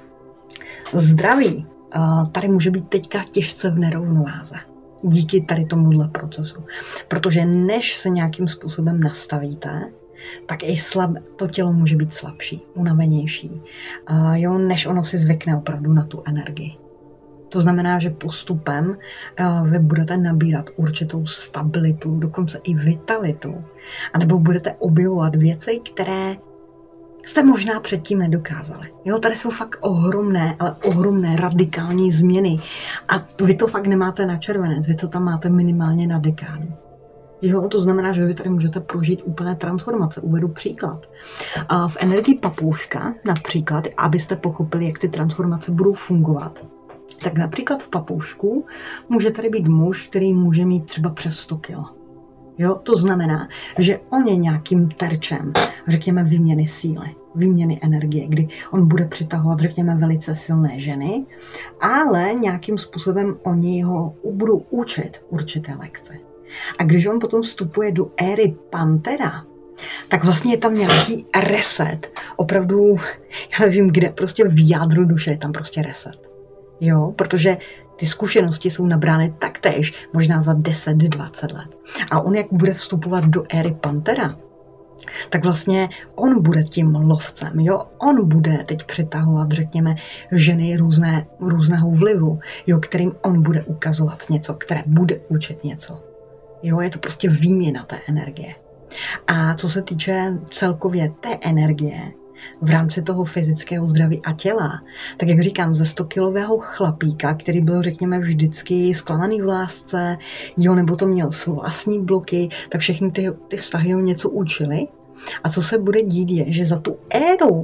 Zdraví tady může být teďka těžce v nerovnováze. Díky tady tomuhle procesu. Protože než se nějakým způsobem nastavíte, tak i slab, to tělo může být slabší, unavenější, uh, jo, než ono si zvykne opravdu na tu energii. To znamená, že postupem uh, vy budete nabírat určitou stabilitu, dokonce i vitalitu, anebo budete objevovat věci, které jste možná předtím nedokázali. Jo, tady jsou fakt ohromné, ale ohromné radikální změny a vy to fakt nemáte na červenec, vy to tam máte minimálně na dekádu. Jo, to znamená, že vy tady můžete prožít úplné transformace. Uvedu příklad. A v energii papouška, například, abyste pochopili, jak ty transformace budou fungovat, tak například v papoušku může tady být muž, který může mít třeba přes sto kilo. Jo, to znamená, že on je nějakým terčem, řekněme, výměny síly, výměny energie, kdy on bude přitahovat, řekněme, velice silné ženy, ale nějakým způsobem oni ho budou učit určité lekce. A když on potom vstupuje do éry pantera, tak vlastně je tam nějaký reset. Opravdu, já nevím kde, prostě v jádru duše je tam prostě reset. Jo, protože ty zkušenosti jsou nabrány taktéž, možná za deset dvacet let. A on, jak bude vstupovat do éry pantera, tak vlastně on bude tím lovcem, jo? On bude teď přitahovat, řekněme, ženy různé, různého vlivu, jo? Kterým on bude ukazovat něco, které bude učit něco. Jo, je to prostě výměna té energie. A co se týče celkově té energie v rámci toho fyzického zdraví a těla, tak jak říkám, ze stokilového chlapíka, který byl, řekněme, vždycky zklamaný v lásce, jo, nebo to měl vlastní bloky, tak všechny ty, ty vztahy ho něco učili. A co se bude dít je, že za tu éru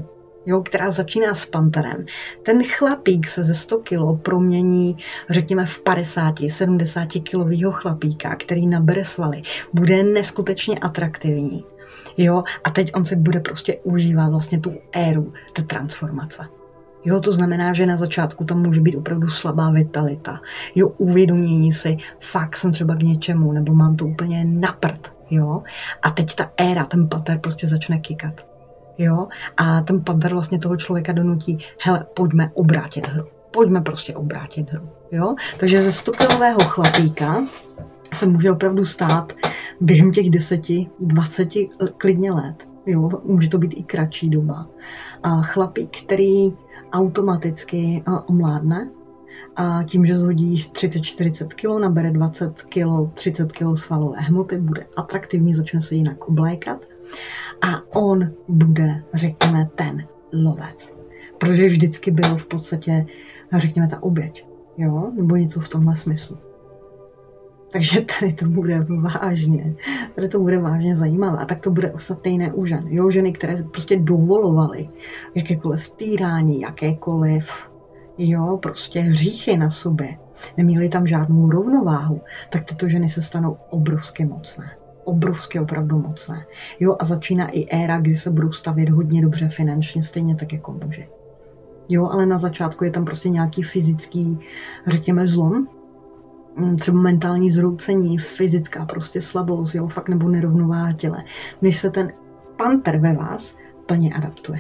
jo, která začíná s panterem. Ten chlapík se ze sto kilo promění, řekněme, v padesát sedmdesát kilovýho chlapíka, který nabere svaly. Bude neskutečně atraktivní. Jo, a teď on si bude prostě užívat vlastně tu éru té transformace. Jo, to znamená, že na začátku tam může být opravdu slabá vitalita. Jo, uvědomění si, fakt jsem třeba k něčemu, nebo mám to úplně na prd. Jo, a teď ta éra, ten pater prostě začne kikat. Jo, a ten panter vlastně toho člověka donutí, hele, pojďme obrátit hru. Pojďme prostě obrátit hru. Jo, takže ze sto kilového chlapíka se může opravdu stát během těch deseti, dvaceti klidně let. Jo, může to být i kratší doba. A chlapík, který automaticky omládne, a tím, že zhodí třicet čtyřicet kilo, nabere dvacet kilo, třicet kilo svalové hmoty, bude atraktivní, začne se jinak oblékat a on bude, řekněme, ten lovec. Protože vždycky byl v podstatě, řekněme, ta oběť, jo, nebo něco v tomhle smyslu. Takže tady to bude vážně, tady to bude vážně zajímavé. A tak to bude ostatně u žen. Jo, ženy, které prostě dovolovaly jakékoliv týrání, jakékoliv, jo, prostě hříchy na sobě, neměly tam žádnou rovnováhu, tak tyto ženy se stanou obrovsky mocné. Obrovsky opravdu mocné. Jo, a začíná i éra, kdy se budou stavět hodně dobře finančně, stejně tak jako muži. Jo, ale na začátku je tam prostě nějaký fyzický, řekněme, zlom, třeba mentální zhroucení, fyzická prostě slabost, jo, fakt nebo nerovnováha těle, než se ten panter ve vás plně adaptuje.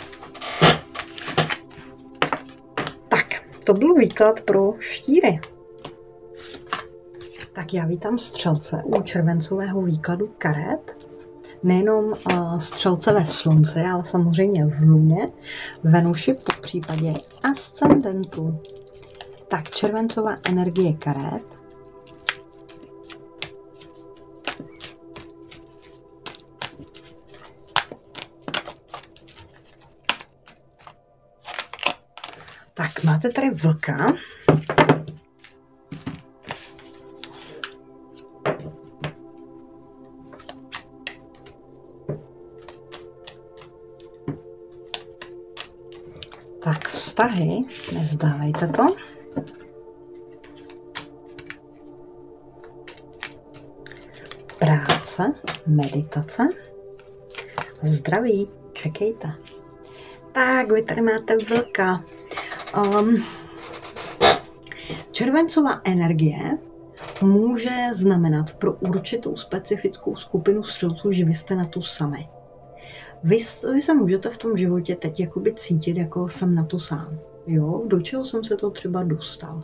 Tak, to byl výklad pro štíry. Tak já vítám střelce u červencového výkladu karet. Nejenom uh, střelce ve slunci, ale samozřejmě v luně, Venuši, po případě ascendentu. Tak, červencová energie karet. Tak, máte tady vlka. Tak, vztahy, nezdávejte to. Práce, meditace, zdraví, čekejte. Tak, vy tady máte vlka. Um, červencová energie může znamenat pro určitou specifickou skupinu střelců, že vy jste na to sami. Vy, vy se můžete v tom životě teď jakoby cítit, jako jsem na to sám. Jo, do čeho jsem se to třeba dostal.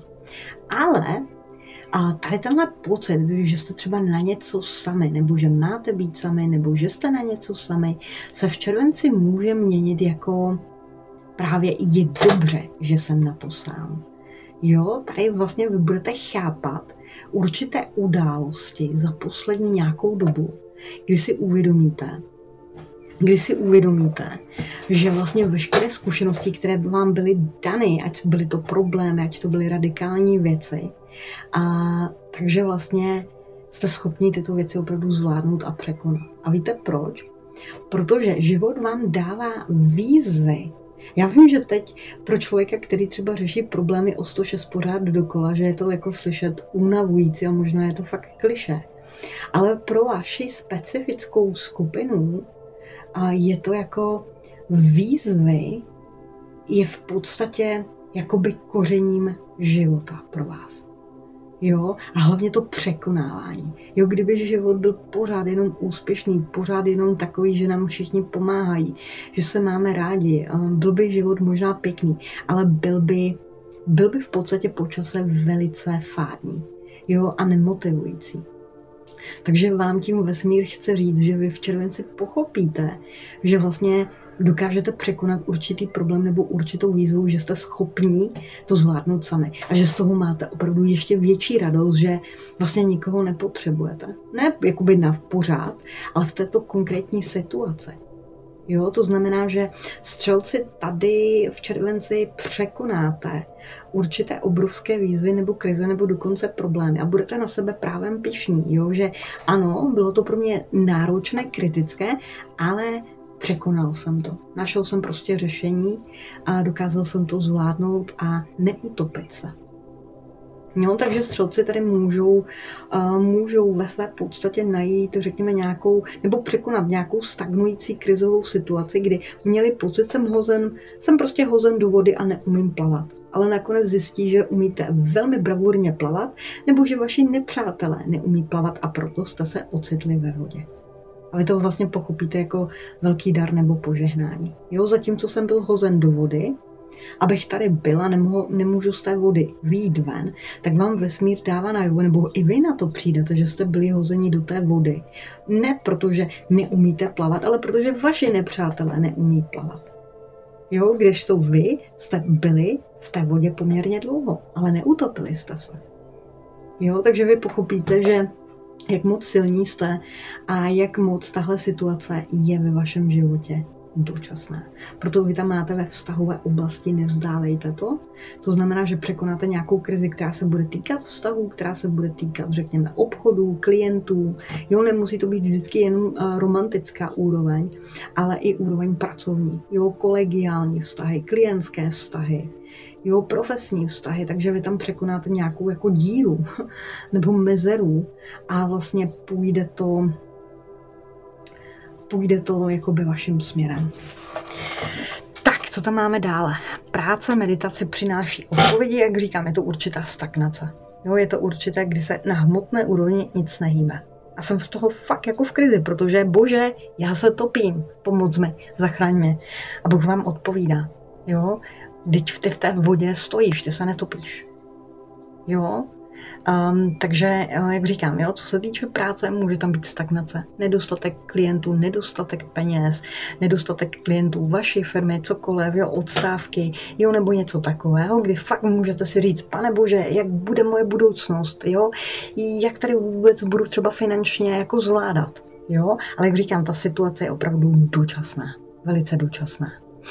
Ale a tady tenhle pocit, že jste třeba na něco sami, nebo že máte být sami, nebo že jste na něco sami, se v červenci může měnit jako právě je dobře, že jsem na to sám. Jo, tady vlastně vy budete chápat určité události za poslední nějakou dobu, kdy si uvědomíte, kdy si uvědomíte, že vlastně veškeré zkušenosti, které by vám byly dané, ať byly to problémy, ať to byly radikální věci, a takže vlastně jste schopni tyto věci opravdu zvládnout a překonat. A víte proč? Protože život vám dává výzvy. Já vím, že teď pro člověka, který třeba řeší problémy o sto šest pořád dokola, že je to jako slyšet unavující a možná je to fakt klišé. Ale pro vaši specifickou skupinu a je to jako výzvy, je v podstatě jakoby kořením života pro vás. Jo, a hlavně to překonávání. Jo, kdyby život byl pořád jenom úspěšný, pořád jenom takový, že nám všichni pomáhají, že se máme rádi, byl by život možná pěkný, ale byl by, byl by v podstatě po čase velice fádní, jo, a nemotivující. Takže vám tím vesmír chce říct, že vy v červenci pochopíte, že vlastně dokážete překonat určitý problém nebo určitou výzvu, že jste schopní to zvládnout sami a že z toho máte opravdu ještě větší radost, že vlastně nikoho nepotřebujete. Ne jakoby na pořád, ale v této konkrétní situaci. Jo, to znamená, že střelci tady v červenci překonáte určité obrovské výzvy nebo krize nebo dokonce problémy a budete na sebe právem pyšní, jo, že ano, bylo to pro mě náročné, kritické, ale překonal jsem to. Našel jsem prostě řešení a dokázal jsem to zvládnout a neutopit se. No, takže střelci tady můžou, uh, můžou ve své podstatě najít, řekněme, nějakou, nebo překonat nějakou stagnující krizovou situaci, kdy měli pocit, jsem hozen, jsem prostě hozen do vody a neumím plavat. Ale nakonec zjistí, že umíte velmi bravurně plavat, nebo že vaši nepřátelé neumí plavat a proto jste se ocitli ve vodě. A vy to vlastně pochopíte jako velký dar nebo požehnání. Jo, zatímco jsem byl hozen do vody, abych tady byla, nemohu, nemůžu z té vody vyjít ven, tak vám vesmír dává najevo, nebo i vy na to přijdete, že jste byli hozeni do té vody. Ne protože neumíte plavat, ale protože vaši nepřátelé neumí plavat. Jo, když to vy jste byli v té vodě poměrně dlouho, ale neutopili jste se. Jo, takže vy pochopíte, že jak moc silní jste a jak moc tahle situace je ve vašem životě dočasné. Proto vy tam máte ve vztahové oblasti, nevzdávejte to. To znamená, že překonáte nějakou krizi, která se bude týkat vztahů, která se bude týkat, řekněme, obchodů, klientů. Jo, nemusí to být vždycky jen romantická úroveň, ale i úroveň pracovní. Jo, kolegiální vztahy, klientské vztahy, jo, profesní vztahy, takže vy tam překonáte nějakou jako díru nebo mezeru a vlastně půjde to půjde to jakoby vaším směrem. Tak, co tam máme dále? Práce, meditace přináší odpovědi, jak říkám, je to určitá stagnace. Jo, je to určité, kdy se na hmotné úrovni nic nehýbe. A jsem z toho fakt jako v krizi, protože bože, já se topím, pomoc mi, zachraň mě. A Bůh vám odpovídá. Jo, vždyť ty v té vodě stojíš, ty se netopíš. Jo, Um, takže, jak říkám, jo, co se týče práce, může tam být stagnace, nedostatek klientů, nedostatek peněz, nedostatek klientů vaší firmy, cokoliv, jo, odstávky, jo, nebo něco takového, kdy fakt můžete si říct, pane bože, jak bude moje budoucnost, jo, jak tady vůbec budu třeba finančně jako zvládat, jo, ale jak říkám, ta situace je opravdu dočasná, velice dočasná.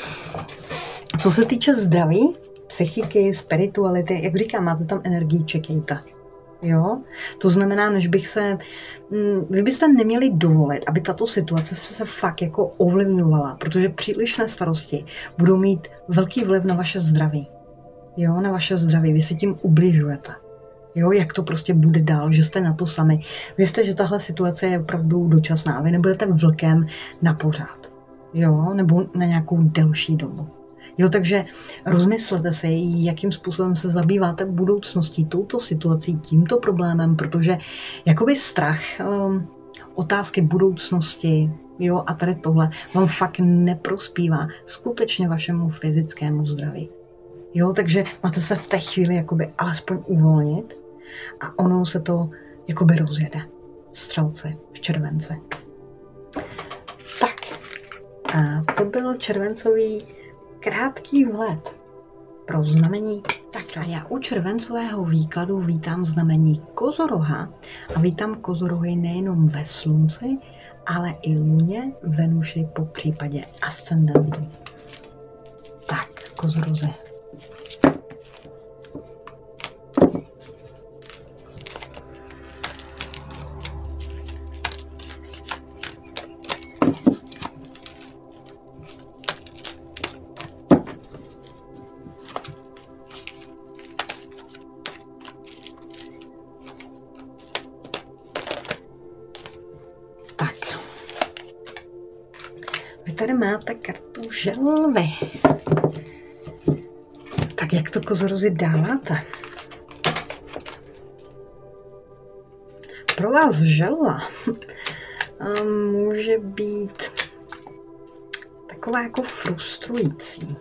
Co se týče zdraví, psychiky, spirituality, jak říkám, máte tam energii, čekejte. Jo? To znamená, než bych se, vy byste neměli dovolit, aby tato situace se fakt jako ovlivňovala, protože přílišné starosti budou mít velký vliv na vaše zdraví. Jo, na vaše zdraví, vy si tím ubližujete. Jo, jak to prostě bude dál, že jste na to sami. Věřte, že tahle situace je opravdu dočasná, vy nebudete vlkem na pořád. Jo, nebo na nějakou delší dobu. Jo, takže rozmyslete si, jakým způsobem se zabýváte budoucností, touto situací, tímto problémem, protože jakoby strach, um, otázky budoucnosti, jo, a tady tohle vám fakt neprospívá skutečně vašemu fyzickému zdraví. Jo, takže máte se v té chvíli jakoby alespoň uvolnit a ono se to jakoby rozjede. Střelci v červenci. Tak, a to byl červencový krátký vhled pro znamení. Tak a já u červencového výkladu vítám znamení Kozoroha a vítám Kozorohy nejenom ve slunci, ale i luně, Venuši, po případě ascendentu. Tak, Kozorozy. Tady máte kartu želvy. Tak jak to, Kozorozy, dáváte? Pro vás želva může být taková jako frustrující.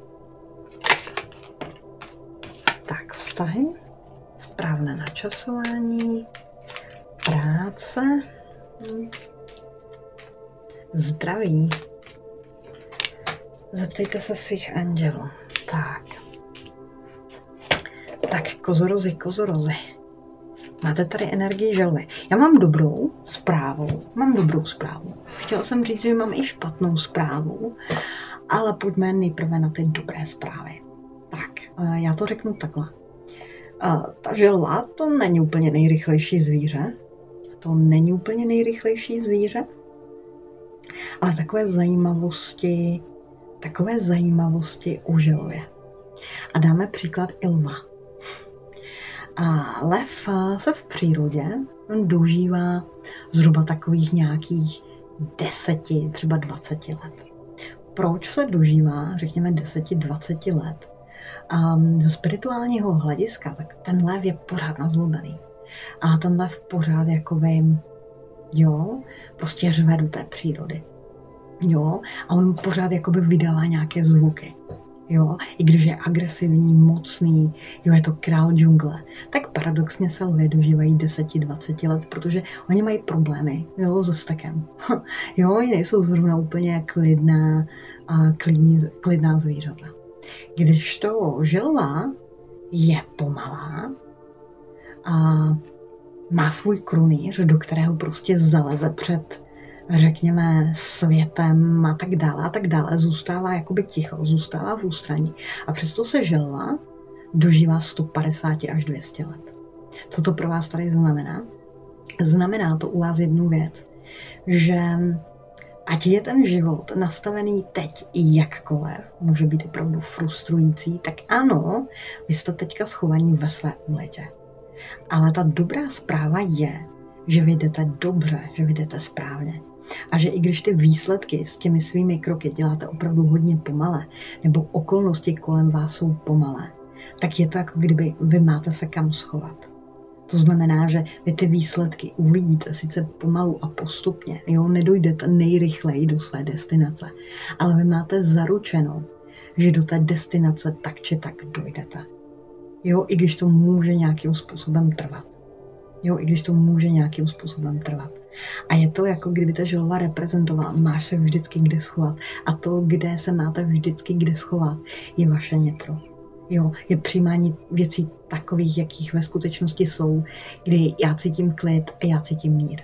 Tak, vztahy, správné načasování, práce, zdraví. Zeptejte se svých andělů. Tak. Tak, Kozorozy, Kozorozy. Máte tady energii želvy. Já mám dobrou zprávu. Mám dobrou zprávu. Chtěla jsem říct, že mám i špatnou zprávu, ale pojďme nejprve na ty dobré zprávy. Tak, já to řeknu takhle. Ta želva, to není úplně nejrychlejší zvíře. To není úplně nejrychlejší zvíře. Ale takové zajímavosti, takové zajímavosti o želvě. A dáme příklad i lva. A lev se v přírodě dožívá zhruba takových nějakých deseti, třeba dvaceti let. Proč se dožívá, řekněme, deseti dvaceti let? A ze spirituálního hlediska, tak ten lev je pořád nazlobený. A ten lev pořád jakoby, jo, prostě řve do té přírody. Jo, a on pořád jakoby vydává nějaké zvuky. Jo, i když je agresivní, mocný, jo, je to král džungle, tak paradoxně se lvy dožívají deseti dvaceti let, protože oni mají problémy, jo, se vztekem. Jo, oni nejsou zrovna úplně klidná a klidní, klidná zvířata. Kdežto želva je pomalá a má svůj krunýř, do kterého prostě zaleze před, řekněme, světem a tak dále a tak dále, zůstává jakoby ticho, zůstává v ústraní. A přesto se želva dožívá sto padesát až dvě stě let. Co to pro vás tady znamená? Znamená to u vás jednu věc, že ať je ten život nastavený teď i jakkoliv, může být opravdu frustrující, tak ano, vy jste teďka schovaní ve své úletě. Ale ta dobrá zpráva je, že vy jdete dobře, že vy jdete správně. A že i když ty výsledky s těmi svými kroky děláte opravdu hodně pomale, nebo okolnosti kolem vás jsou pomalé, tak je to jako kdyby vy máte se kam schovat. To znamená, že vy ty výsledky uvidíte sice pomalu a postupně, jo, nedojdete nejrychleji do své destinace, ale vy máte zaručeno, že do té destinace tak či tak dojdete. Jo, i když to může nějakým způsobem trvat. Jo, i když to může nějakým způsobem trvat. A je to jako kdyby ta želva reprezentovala, máš se vždycky kde schovat. A to, kde se máte vždycky kde schovat, je vaše nitro. Jo, je přijímání věcí takových, jakých ve skutečnosti jsou, kdy já cítím klid a já cítím mír.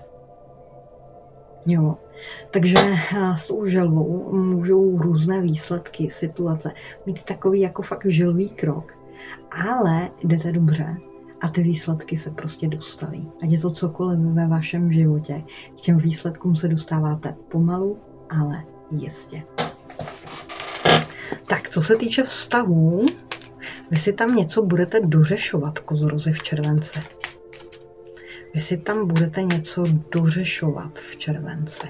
Jo, takže s tou želvou můžou různé výsledky, situace mít takový jako fakt želvý krok, ale jdete dobře. A ty výsledky se prostě dostaví. Ať je to cokoliv ve vašem životě, k těm výsledkům se dostáváte pomalu, ale jistě. Tak, co se týče vztahů, vy si tam něco budete dořešovat, kozorozy v červenci. Vy si tam budete něco dořešovat v červenci.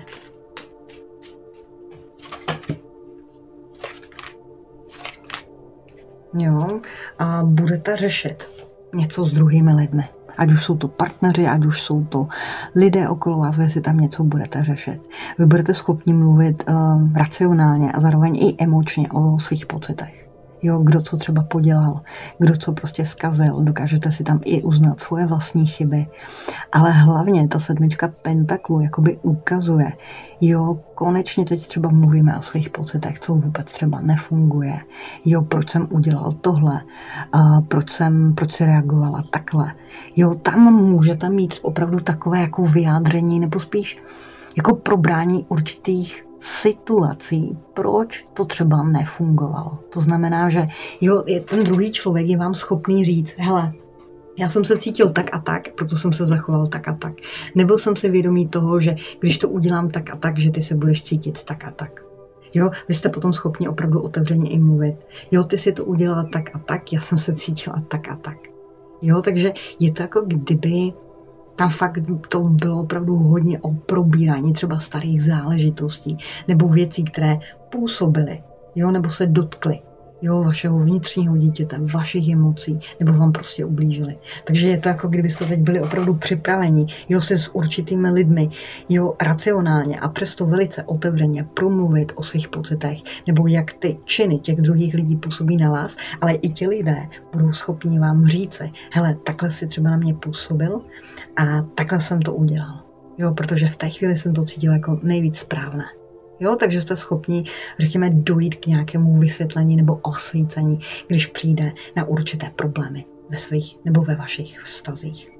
Jo, a budete řešit něco s druhými lidmi. Ať už jsou to partneři, ať už jsou to lidé okolo vás, vy si tam něco budete řešit. Vy budete schopni mluvit uh, racionálně a zároveň i emočně o svých pocitech. Jo, kdo co třeba podělal, kdo co prostě zkazil, dokážete si tam i uznat svoje vlastní chyby. Ale hlavně ta sedmička pentaklů jakoby ukazuje, jo, konečně teď třeba mluvíme o svých pocitech, co vůbec třeba nefunguje, jo, proč jsem udělal tohle, a proč jsem, proč si reagovala takhle. Jo, tam můžete mít opravdu takové jako vyjádření, nebo spíš jako probrání určitých situací, proč to třeba nefungovalo. To znamená, že jo, ten druhý člověk je vám schopný říct, hele, já jsem se cítil tak a tak, proto jsem se zachoval tak a tak. Nebyl jsem si vědomý toho, že když to udělám tak a tak, že ty se budeš cítit tak a tak. Jo, vy jste potom schopni opravdu otevřeně i mluvit. Jo, ty si to udělala tak a tak, já jsem se cítila tak a tak. Jo, takže je to jako kdyby tam fakt to bylo opravdu hodně o probírání třeba starých záležitostí nebo věcí, které působily, jo, nebo se dotkly, jo, vašeho vnitřního dítěte, vašich emocí, nebo vám prostě ublížili. Takže je to jako kdybyste teď byli opravdu připraveni, jo, se s určitými lidmi, jo, racionálně a přesto velice otevřeně promluvit o svých pocitech, nebo jak ty činy těch druhých lidí působí na vás, ale i ti lidé budou schopni vám říci, hele, takhle si třeba na mě působil a takhle jsem to udělal. Jo, protože v té chvíli jsem to cítil jako nejvíc správné. Jo, takže jste schopni, řekněme, dojít k nějakému vysvětlení nebo osvícení, když přijde na určité problémy ve svých nebo ve vašich vztazích.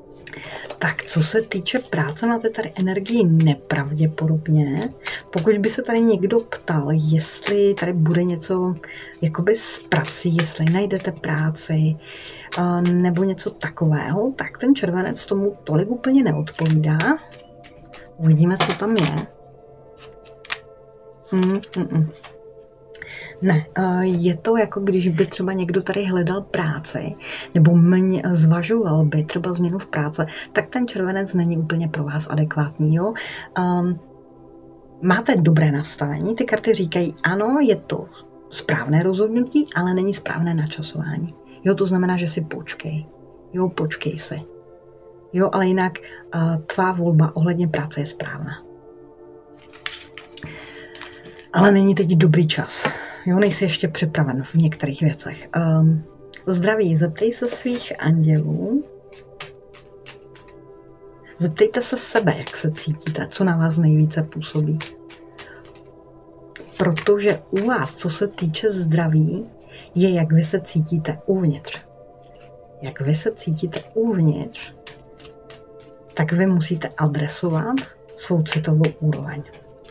Tak, co se týče práce, máte tady energii nepravděpodobně. Pokud by se tady někdo ptal, jestli tady bude něco jakoby s prací, jestli najdete práci nebo něco takového, tak ten červenec tomu tolik úplně neodpovídá. Uvidíme, co tam je. Mm, mm, mm. Ne, je to jako když by třeba někdo tady hledal práci nebo mě zvažoval by třeba změnu v práci, tak ten červenec není úplně pro vás adekvátní. Jo? Um, máte dobré nastavení, ty karty říkají, ano, je to správné rozhodnutí, ale není správné načasování. Jo, to znamená, že si počkej. Jo, počkej si. Jo, ale jinak uh, tvá volba ohledně práce je správná. Ale není teď dobrý čas. Jo, nejsi ještě připraven v některých věcech. Um, zdraví, zeptej se svých andělů. Zeptejte se sebe, jak se cítíte, co na vás nejvíce působí. Protože u vás, co se týče zdraví, je, jak vy se cítíte uvnitř. Jak vy se cítíte uvnitř, tak vy musíte adresovat svou citovou úroveň.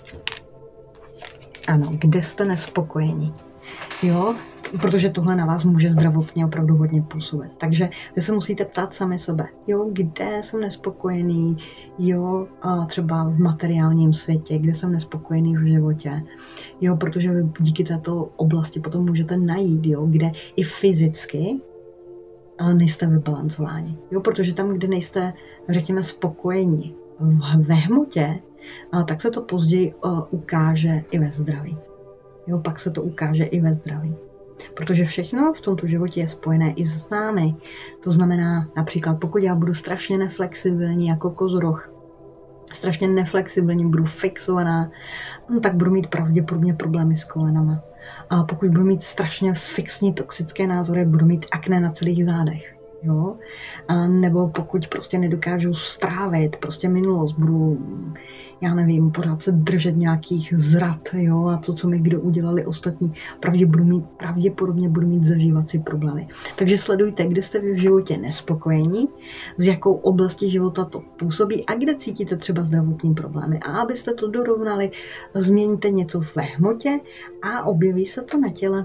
Ano, kde jste nespokojení. Jo, protože tohle na vás může zdravotně opravdu hodně působit. Takže vy se musíte ptát sami sebe, jo, kde jsem nespokojený, jo, a třeba v materiálním světě, kde jsem nespokojený v životě, jo, protože vy díky této oblasti potom můžete najít, jo, kde i fyzicky ale nejste vybalancováni, jo, protože tam, kde nejste, řekněme, spokojení ve hmotě, a tak se to později uh, ukáže i ve zdraví. Jo, pak se to ukáže i ve zdraví. Protože všechno v tomto životě je spojené i s námi. To znamená, například, pokud já budu strašně neflexibilní jako kozoroch, strašně neflexibilní, budu fixovaná, no, tak budu mít pravděpodobně problémy s kolenama. A pokud budu mít strašně fixní toxické názory, budu mít akné na celých zádech. Jo? A nebo pokud prostě nedokážu strávit prostě minulost, budu, já nevím, pořád se držet nějakých zrad, jo, a to, co mi kdo udělali ostatní, pravdě budu mít, pravděpodobně budu mít zažívací problémy. Takže sledujte, kde jste v životě nespokojení, z jakou oblastí života to působí a kde cítíte třeba zdravotní problémy. A abyste to dorovnali, změníte něco ve hmotě a objeví se to na těle.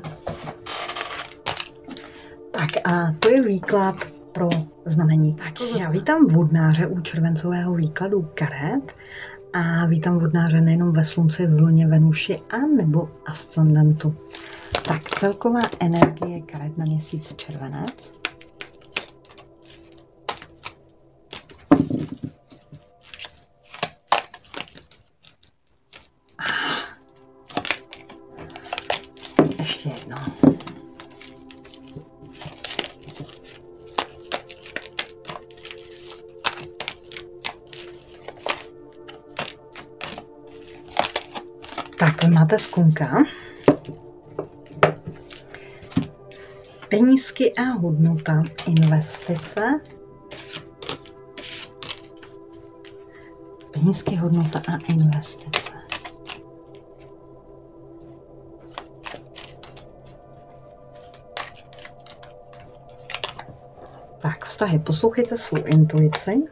Tak a to je výklad pro znamení. Tak já vítám vodnáře u červencového výkladu karet a vítám vodnáře nejenom ve slunci, v luně, Venuši a nebo ascendentu. Tak celková energie karet na měsíc červenec. Ještě jedno. Tak, vy máte skunka, penízky a hodnota, investice, penízky, hodnota a investice. Tak, vztahy, poslouchejte svou intuici,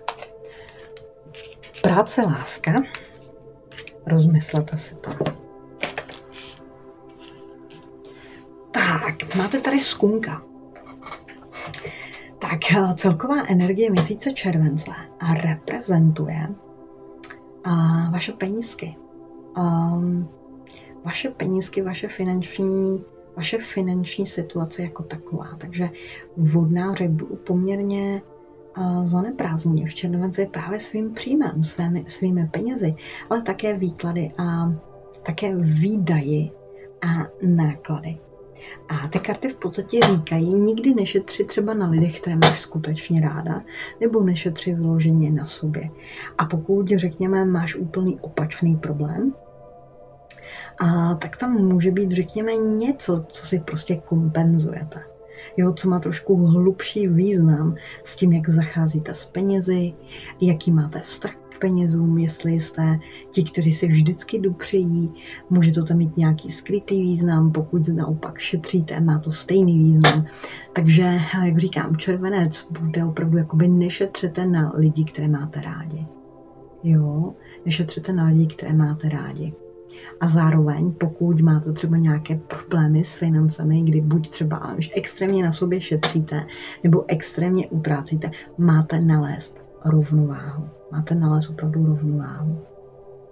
práce, láska, rozmyslete si to. Tak, máte tady skunka. Tak celková energie měsíce července a reprezentuje a vaše penízky. A vaše penízky, vaše finanční, vaše finanční situace jako taková. Takže vodnáři budou poměrně zaneprázdnění v červenci právě svým příjmem, svými, svými penězi, ale také výklady a také výdaji a náklady. A ty karty v podstatě říkají, nikdy nešetři třeba na lidech, které máš skutečně ráda, nebo nešetři vyloženě na sobě. A pokud, řekněme, máš úplný opačný problém, a tak tam může být, řekněme, něco, co si prostě kompenzujete. Jo, co má trošku hlubší význam s tím, jak zacházíte s penězi, jaký máte vztah k penězům, jestli jste ti, kteří si vždycky dopřejí, může to tam mít nějaký skrytý význam, pokud naopak šetříte, má to stejný význam. Takže, jak říkám, červenec bude opravdu jakoby nešetřete na lidi, které máte rádi. Jo, nešetřete na lidi, které máte rádi. A zároveň, pokud máte třeba nějaké problémy s financemi, kdy buď třeba extrémně na sobě šetříte, nebo extrémně utrácíte, máte nalézt rovnováhu. Máte nalézt opravdu rovnováhu.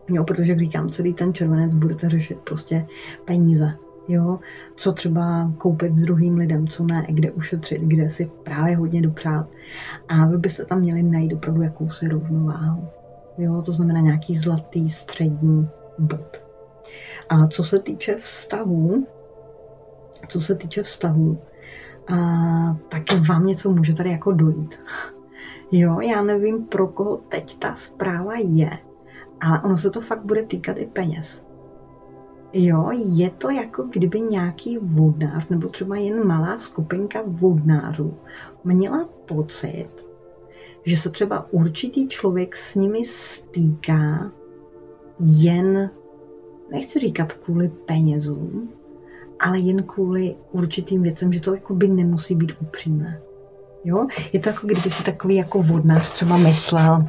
Jo, protože jak říkám, celý ten červenec budete řešit prostě peníze. Jo, co třeba koupit s druhým lidem, co ne, kde ušetřit, kde si právě hodně dopřát. A vy byste tam měli najít opravdu jakousi rovnováhu. Jo, to znamená nějaký zlatý střední bod. A co se týče vztahů, co se týče vztahů, a, tak vám něco může tady jako dojít. Jo, já nevím, pro koho teď ta zpráva je, ale ono se to fakt bude týkat i peněz. Jo, je to jako kdyby nějaký vodnář, nebo třeba jen malá skupinka vodnářů měla pocit, že se třeba určitý člověk s nimi stýká jen, nechci říkat kvůli penězům, ale jen kvůli určitým věcem, že to jako by nemusí být upřímné. Jo, je to jako kdyby si takový jako vodnář třeba myslel,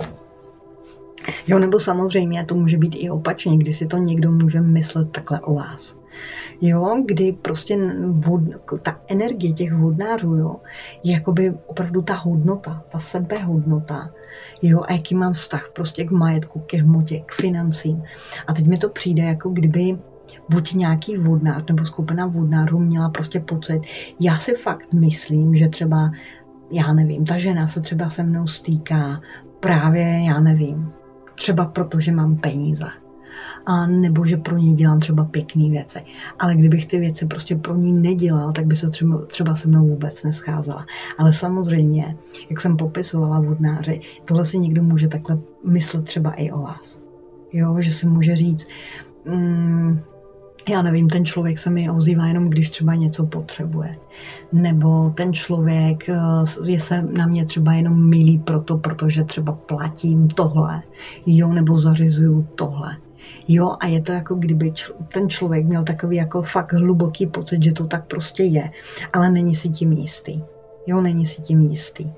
jo, nebo samozřejmě to může být i opačně, kdy si to někdo může myslet takhle o vás. Jo, kdy prostě vod, ta energie těch vodnářů, jo, je jakoby opravdu ta hodnota, ta sebehodnota, jo, a jaký mám vztah prostě k majetku, k hmotě, k financím. A teď mi to přijde, jako kdyby buď nějaký vodnář nebo skupina vodnářů měla prostě pocit, já si fakt myslím, že třeba, já nevím, ta žena se třeba se mnou stýká právě, já nevím, třeba proto, že mám peníze. A nebo že pro ní dělám třeba pěkné věci. Ale kdybych ty věci prostě pro ní nedělal, tak by se třeba, třeba se mnou vůbec nescházela. Ale samozřejmě, jak jsem popisovala vodnáři, tohle si někdo může takhle myslet třeba i o vás. Jo, že se může říct, mm, já nevím, ten člověk se mi ozývá jenom, když třeba něco potřebuje. Nebo ten člověk je se na mě třeba jenom milý proto, protože třeba platím tohle. Jo, nebo zařizuju tohle. Jo, a je to jako kdyby ten člověk měl takový jako fakt hluboký pocit, že to tak prostě je, ale není si tím jistý. Jo, není si tím jistý.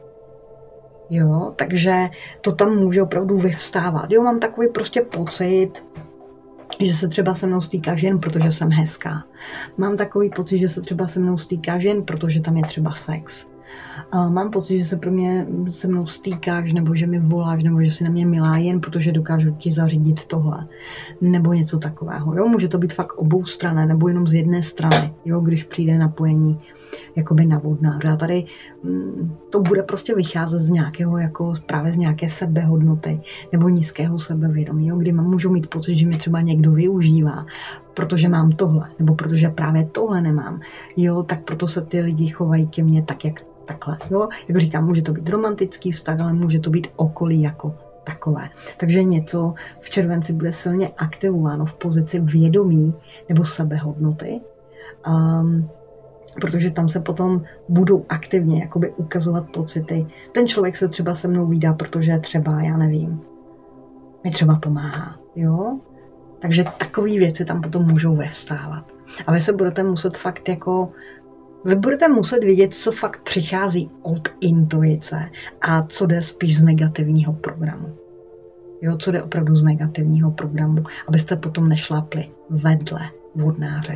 Jo, takže to tam může opravdu vyvstávat. Jo, mám takový prostě pocit, že se třeba se mnou stýkáš jen protože jsem hezká. Mám takový pocit, že se třeba se mnou stýkáš jen protože tam je třeba sex. Mám pocit, že se pro mě se mnou stýkáš, nebo že mi voláš, nebo že si na mě milá jen protože dokážu ti zařídit tohle. Nebo něco takového. Jo? Může to být fakt obou strany, nebo jenom z jedné strany, jo? Když přijde napojení jakoby na vodnáře. A tady mm, to bude prostě vycházet z nějakého, jako právě z nějaké sebehodnoty, nebo nízkého sebevědomí, jo? Kdy můžu mít pocit, že mi třeba někdo využívá, protože mám tohle, nebo protože právě tohle nemám. Jo? Tak proto se ty lidi chovají ke mně tak, jak takhle, jo, jak říkám, může to být romantický vztah, ale může to být okolí jako takové. Takže něco v červenci bude silně aktivováno v pozici vědomí nebo sebehodnoty, um, protože tam se potom budou aktivně jakoby ukazovat pocity. Ten člověk se třeba se mnou vídá, protože třeba, já nevím, mi třeba pomáhá, jo. Takže takové věci tam potom můžou vyvstávat. A vy se budete muset fakt jako Vy budete muset vědět, co fakt přichází od intuice a co jde spíš z negativního programu. Jo, co jde opravdu z negativního programu, abyste potom nešlápli vedle vodnáře.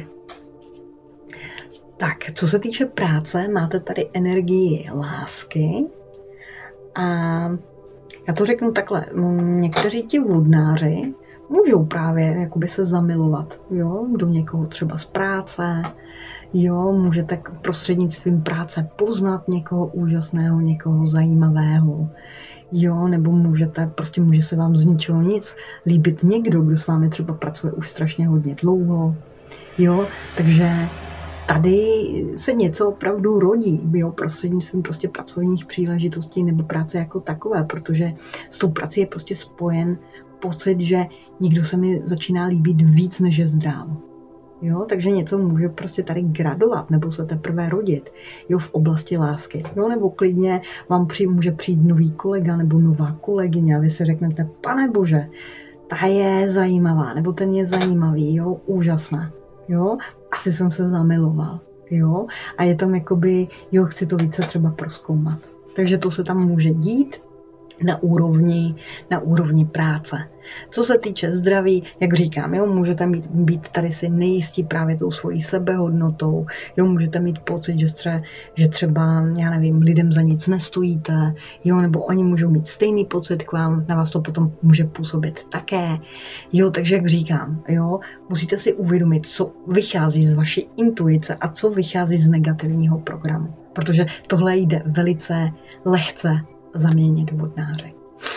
Tak, co se týče práce, máte tady energii lásky a já to řeknu takhle, někteří ti vodnáři můžou právě jakoby se zamilovat, jo, do někoho třeba z práce, jo, můžete prostřednictvím práce poznat někoho úžasného, někoho zajímavého, jo, nebo můžete, prostě může se vám z ničeho nic líbit někdo, kdo s vámi třeba pracuje už strašně hodně dlouho, jo, takže tady se něco opravdu rodí, jo, prostřednictvím prostě pracovních příležitostí nebo práce jako takové, protože s tou prací je prostě spojen pocit, že někdo se mi začíná líbit víc, než je zdrávo. Jo, takže něco může prostě tady gradovat nebo se teprve rodit, jo, v oblasti lásky. Jo, nebo klidně vám přijde, může přijít nový kolega nebo nová kolegyně a vy si řeknete, pane bože, ta je zajímavá, nebo ten je zajímavý, jo, úžasná, jo, asi jsem se zamiloval, jo, a je tam jakoby, jo, chci to více třeba prozkoumat. Takže to se tam může dít. na úrovni, na úrovni práce. Co se týče zdraví, jak říkám, jo, můžete mít, být tady si nejistí právě tou svojí sebehodnotou, jo, můžete mít pocit, že třeba, že třeba, já nevím, lidem za nic nestojíte, jo, nebo oni můžou mít stejný pocit k vám, na vás to potom může působit také, jo, takže jak říkám, jo, musíte si uvědomit, co vychází z vaší intuice a co vychází z negativního programu, protože tohle jde velice lehce zaměnit vodnáře.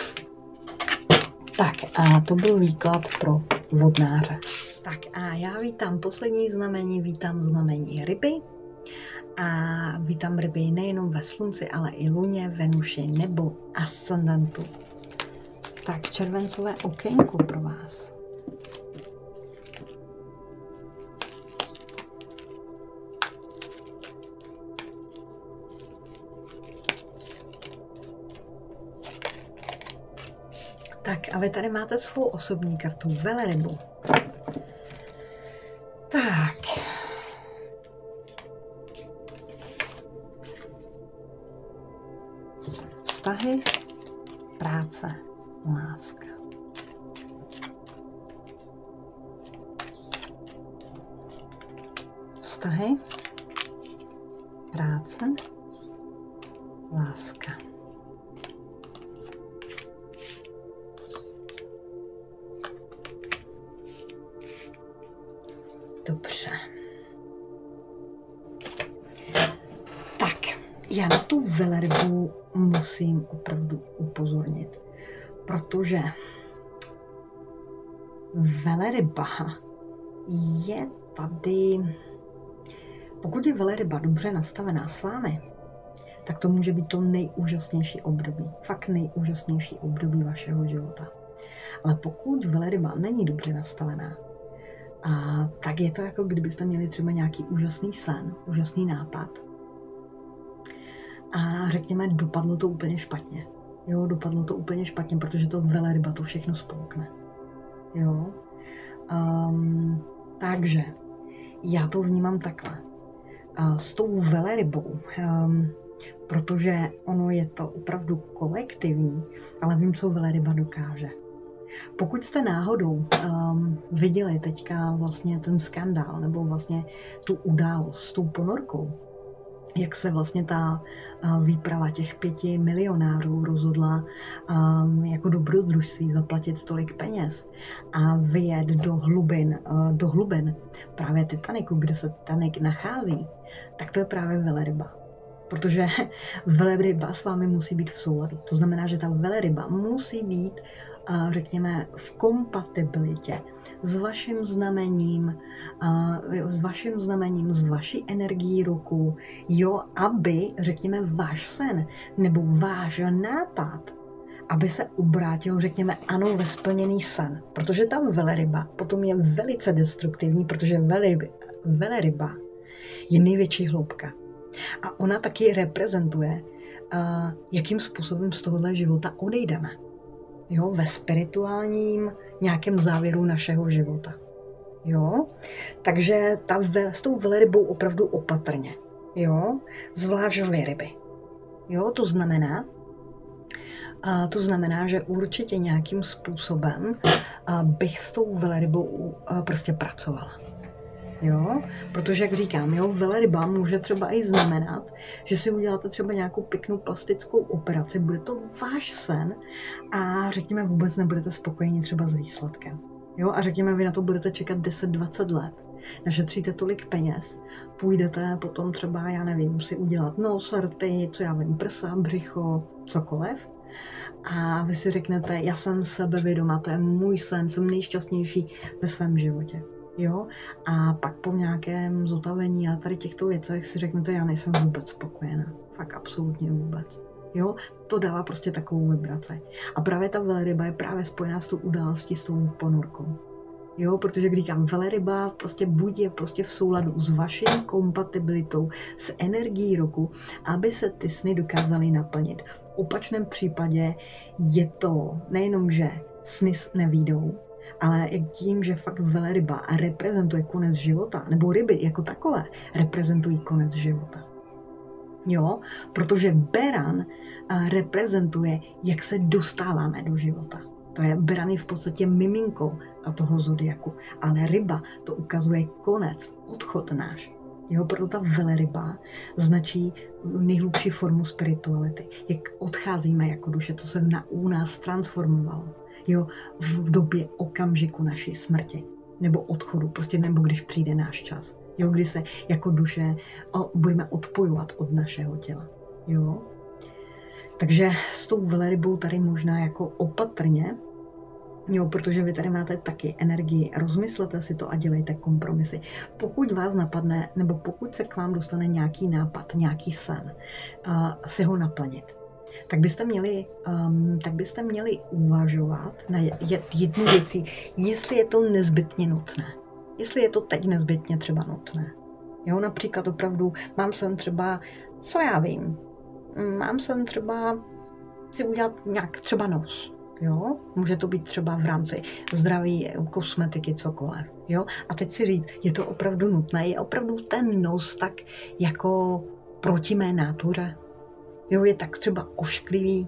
Tak a to byl výklad pro vodnáře. Tak a já vítám poslední znamení, vítám znamení ryby a vítám ryby nejenom ve slunci, ale i luně, Venuši nebo ascendentu. Tak červencové okénko pro vás. Tak a vy tady máte svou osobní kartu Velerybu. Tak. Vztahy, práce, láska. Vztahy, práce, láska. Dobře. Tak, já na tu Velerybu musím opravdu upozornit, protože Veleryba je tady, pokud je Veleryba dobře nastavená s vámi, tak to může být to nejúžasnější období, fakt nejúžasnější období vašeho života. Ale pokud Veleryba není dobře nastavená, a tak je to jako kdybyste měli třeba nějaký úžasný sen, úžasný nápad a řekněme, dopadlo to úplně špatně. Jo, dopadlo to úplně špatně, protože to Veleryba to všechno spolkne. Jo. Um, takže já to vnímám takhle. Uh, s tou Velerybou, um, protože ono je to opravdu kolektivní, ale vím, co Veleryba dokáže. Pokud jste náhodou um, viděli teďka vlastně ten skandál nebo vlastně tu událost s tou ponorkou, jak se vlastně ta uh, výprava těch pěti milionářů rozhodla um, jako dobrodružství zaplatit tolik peněz a vyjet do hlubin, uh, do hlubin právě Titaniku, kde se Titanic nachází, tak to je právě Veleryba. Protože Veleryba s vámi musí být v souladu. To znamená, že ta Veleryba musí být, řekněme, v kompatibilitě s vaším znamením, s vaším znamením, s vaší energií roku, jo, aby, řekněme, váš sen nebo váš nápad, aby se obrátil, řekněme, ano, ve splněný sen. Protože ta Veleryba potom je velice destruktivní, protože Veleryba, Veleryba je největší hloubka. A ona taky reprezentuje, uh, jakým způsobem z tohohle života odejdeme. Jo, ve spirituálním nějakém závěru našeho života. Jo, takže ta ve, s tou Velerybou opravdu opatrně. Jo, zvlášť vy ryby. Jo, to znamená, uh, to znamená, že určitě nějakým způsobem uh, bych s tou Velerybou uh, prostě pracovala. Jo, protože jak říkám, jo, Veleryba může třeba i znamenat, že si uděláte třeba nějakou pěknou plastickou operaci, bude to váš sen a řekněme vůbec nebudete spokojeni třeba s výsledkem. Jo, a řekněme, vy na to budete čekat deset dvacet let, našetříte tolik peněz, půjdete potom třeba, já nevím, si udělat nos, rty, co já vím, prsa, břicho, cokoliv. A vy si řeknete, já jsem sebevědomá, to je můj sen, jsem nejšťastnější ve svém životě. Jo? A pak po nějakém zotavení a tady těchto věcech si řeknete, já nejsem vůbec spokojená. Fakt absolutně vůbec. Jo? To dává prostě takovou vibraci. A právě ta Veleryba je právě spojená s tou událostí, s tou ponorkou. Jo, protože když říkám, Veleryba prostě buď je prostě v souladu s vaší kompatibilitou, s energií roku, aby se ty sny dokázaly naplnit. V opačném případě je to nejenom, že sny nevyjdou, ale tím, že fakt Veleryba reprezentuje konec života, nebo ryby jako takové reprezentují konec života. Jo, protože beran reprezentuje, jak se dostáváme do života. To je beran je v podstatě miminkou a toho zodiaku, ale ryba to ukazuje konec, odchod náš. Jo, proto ta veleryba značí nejhlubší formu spirituality. Jak odcházíme jako duše, to se na, u nás transformovalo. Jo, v době okamžiku naší smrti nebo odchodu, prostě nebo když přijde náš čas. Jo, kdy se jako duše o, budeme odpojovat od našeho těla. Jo. Takže s tou velerybou tady možná jako opatrně, jo, protože vy tady máte taky energii, rozmyslete si to a dělejte kompromisy. Pokud vás napadne, nebo pokud se k vám dostane nějaký nápad, nějaký sen, uh, si ho naplnit, tak byste měli, um, tak byste měli uvažovat na jednu věcí, jestli je to nezbytně nutné. Jestli je to teď nezbytně třeba nutné. Jo, například opravdu mám sen třeba, co já vím, mám sen třeba si udělat nějak třeba nos. Jo? Může to být třeba v rámci zdraví, kosmetiky, cokoliv. Jo? A teď si říct, je to opravdu nutné, je opravdu ten nos tak jako proti mé nátuře. Jo, je tak třeba ošklivý.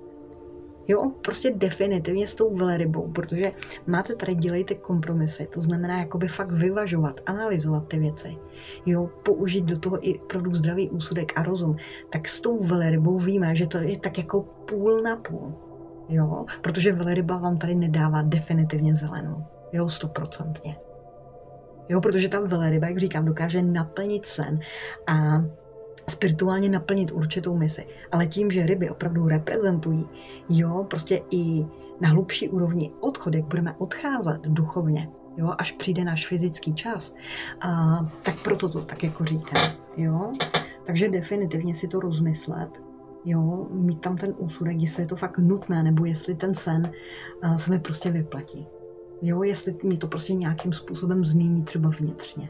Jo, prostě definitivně s tou velerybou, protože máte tady, dělejte kompromisy, to znamená jakoby fakt vyvažovat, analyzovat ty věci, jo, použít do toho i opravdu zdravý úsudek a rozum, tak s tou velerybou víme, že to je tak jako půl na půl, jo, protože veleryba vám tady nedává definitivně zelenou, jo, stoprocentně. Jo, protože ta veleryba, jak říkám, dokáže naplnit sen a spirituálně naplnit určitou misi. Ale tím, že ryby opravdu reprezentují, jo, prostě i na hlubší úrovni odchod, jak budeme odcházet duchovně, jo, až přijde náš fyzický čas, a, tak proto to tak jako říkám, jo. Takže definitivně si to rozmyslet, jo, mít tam ten úsudek, jestli je to fakt nutné, nebo jestli ten sen a, se mi prostě vyplatí. Jo, jestli mi to prostě nějakým způsobem změní třeba vnitřně.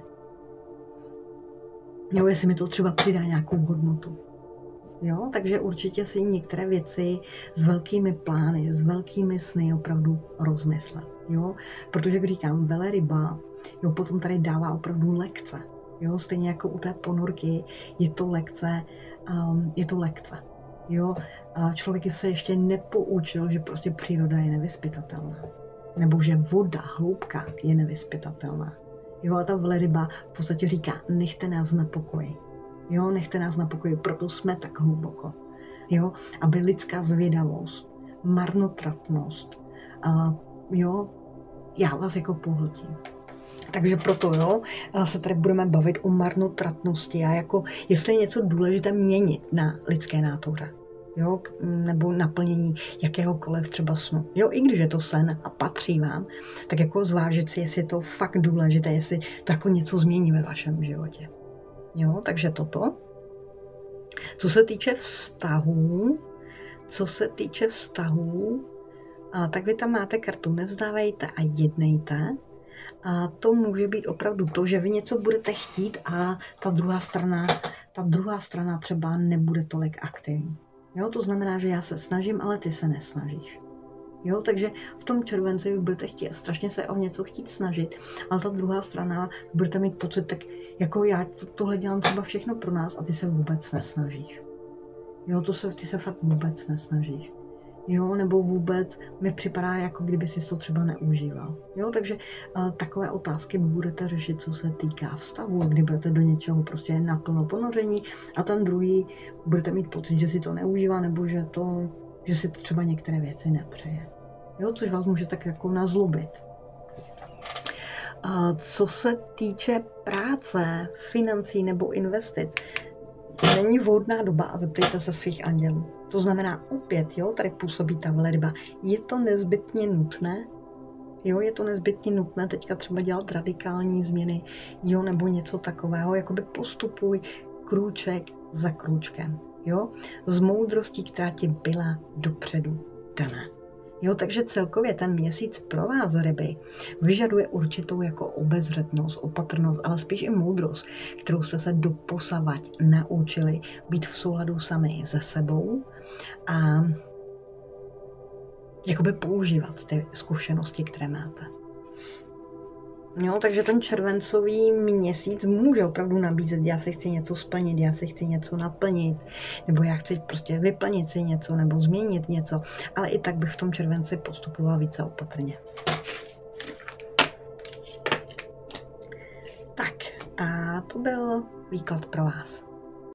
Jo, jestli mi to třeba přidá nějakou hodnotu. Jo, takže určitě si některé věci s velkými plány, s velkými sny opravdu rozmyslet. Jo, protože, jak říkám, veleryba, jo, potom tady dává opravdu lekce. Jo, stejně jako u té ponorky je to lekce, um, je to lekce. Jo, a člověk se ještě nepoučil, že prostě příroda je nevyzpytatelná. Nebo že voda, hloubka je nevyzpytatelná. Jo, a ta veleryba v podstatě říká, nechte nás na pokoji. Jo, nechte nás na pokoji, proto jsme tak hluboko. Jo, aby lidská zvědavost, marnotratnost, a jo, já vás jako pohltím. Takže proto, jo, se tady budeme bavit o marnotratnosti a jako, jestli je něco důležité měnit na lidské nátuře. Jo, nebo naplnění jakéhokoliv třeba snu. Jo, i když je to sen a patří vám, tak jako zvážit si, jestli je to fakt důležité, jestli to jako něco změní ve vašem životě. Jo, takže toto. Co se týče vztahů, co se týče vztahů, a tak vy tam máte kartu nevzdávejte a jednejte. A to může být opravdu to, že vy něco budete chtít a ta druhá strana, ta druhá strana třeba nebude tolik aktivní. Jo, to znamená, že já se snažím, ale ty se nesnažíš. Jo, takže v tom červenci vy budete chtít, strašně se o něco chtít snažit, ale ta druhá strana, budete mít pocit, tak jako já tohle dělám třeba všechno pro nás a ty se vůbec nesnažíš. Jo, to se, ty se fakt vůbec nesnažíš. Jo, nebo vůbec mi připadá, jako kdyby si to třeba neužíval. Jo, takže uh, takové otázky budete řešit, co se týká vztahu, kdy budete do něčeho prostě naplno ponoření a ten druhý budete mít pocit, že si to neužívá, nebo že, to, že si třeba některé věci nepřeje. Jo, což vás může tak jako nazlobit. Uh, co se týče práce, financí nebo investic, není vhodná doba a zeptejte se svých andělů. To znamená opět, jo, tady působí ta veleryba. Je to nezbytně nutné? Jo, je to nezbytně nutné teďka třeba dělat radikální změny, jo, nebo něco takového, jakoby postupuj krůček za krůčkem, jo, z moudrostí, která ti byla dopředu daná. Jo, takže celkově ten měsíc pro vás, ryby, vyžaduje určitou jako obezřetnost, opatrnost, ale spíš i moudrost, kterou jste se doposavať naučili být v souladu sami se sebou a jakoby používat ty zkušenosti, které máte. Jo, takže ten červencový měsíc může opravdu nabízet, já si chci něco splnit, já si chci něco naplnit, nebo já chci prostě vyplnit si něco, nebo změnit něco, ale i tak bych v tom červenci postupovala více opatrně. Tak a to byl výklad pro vás.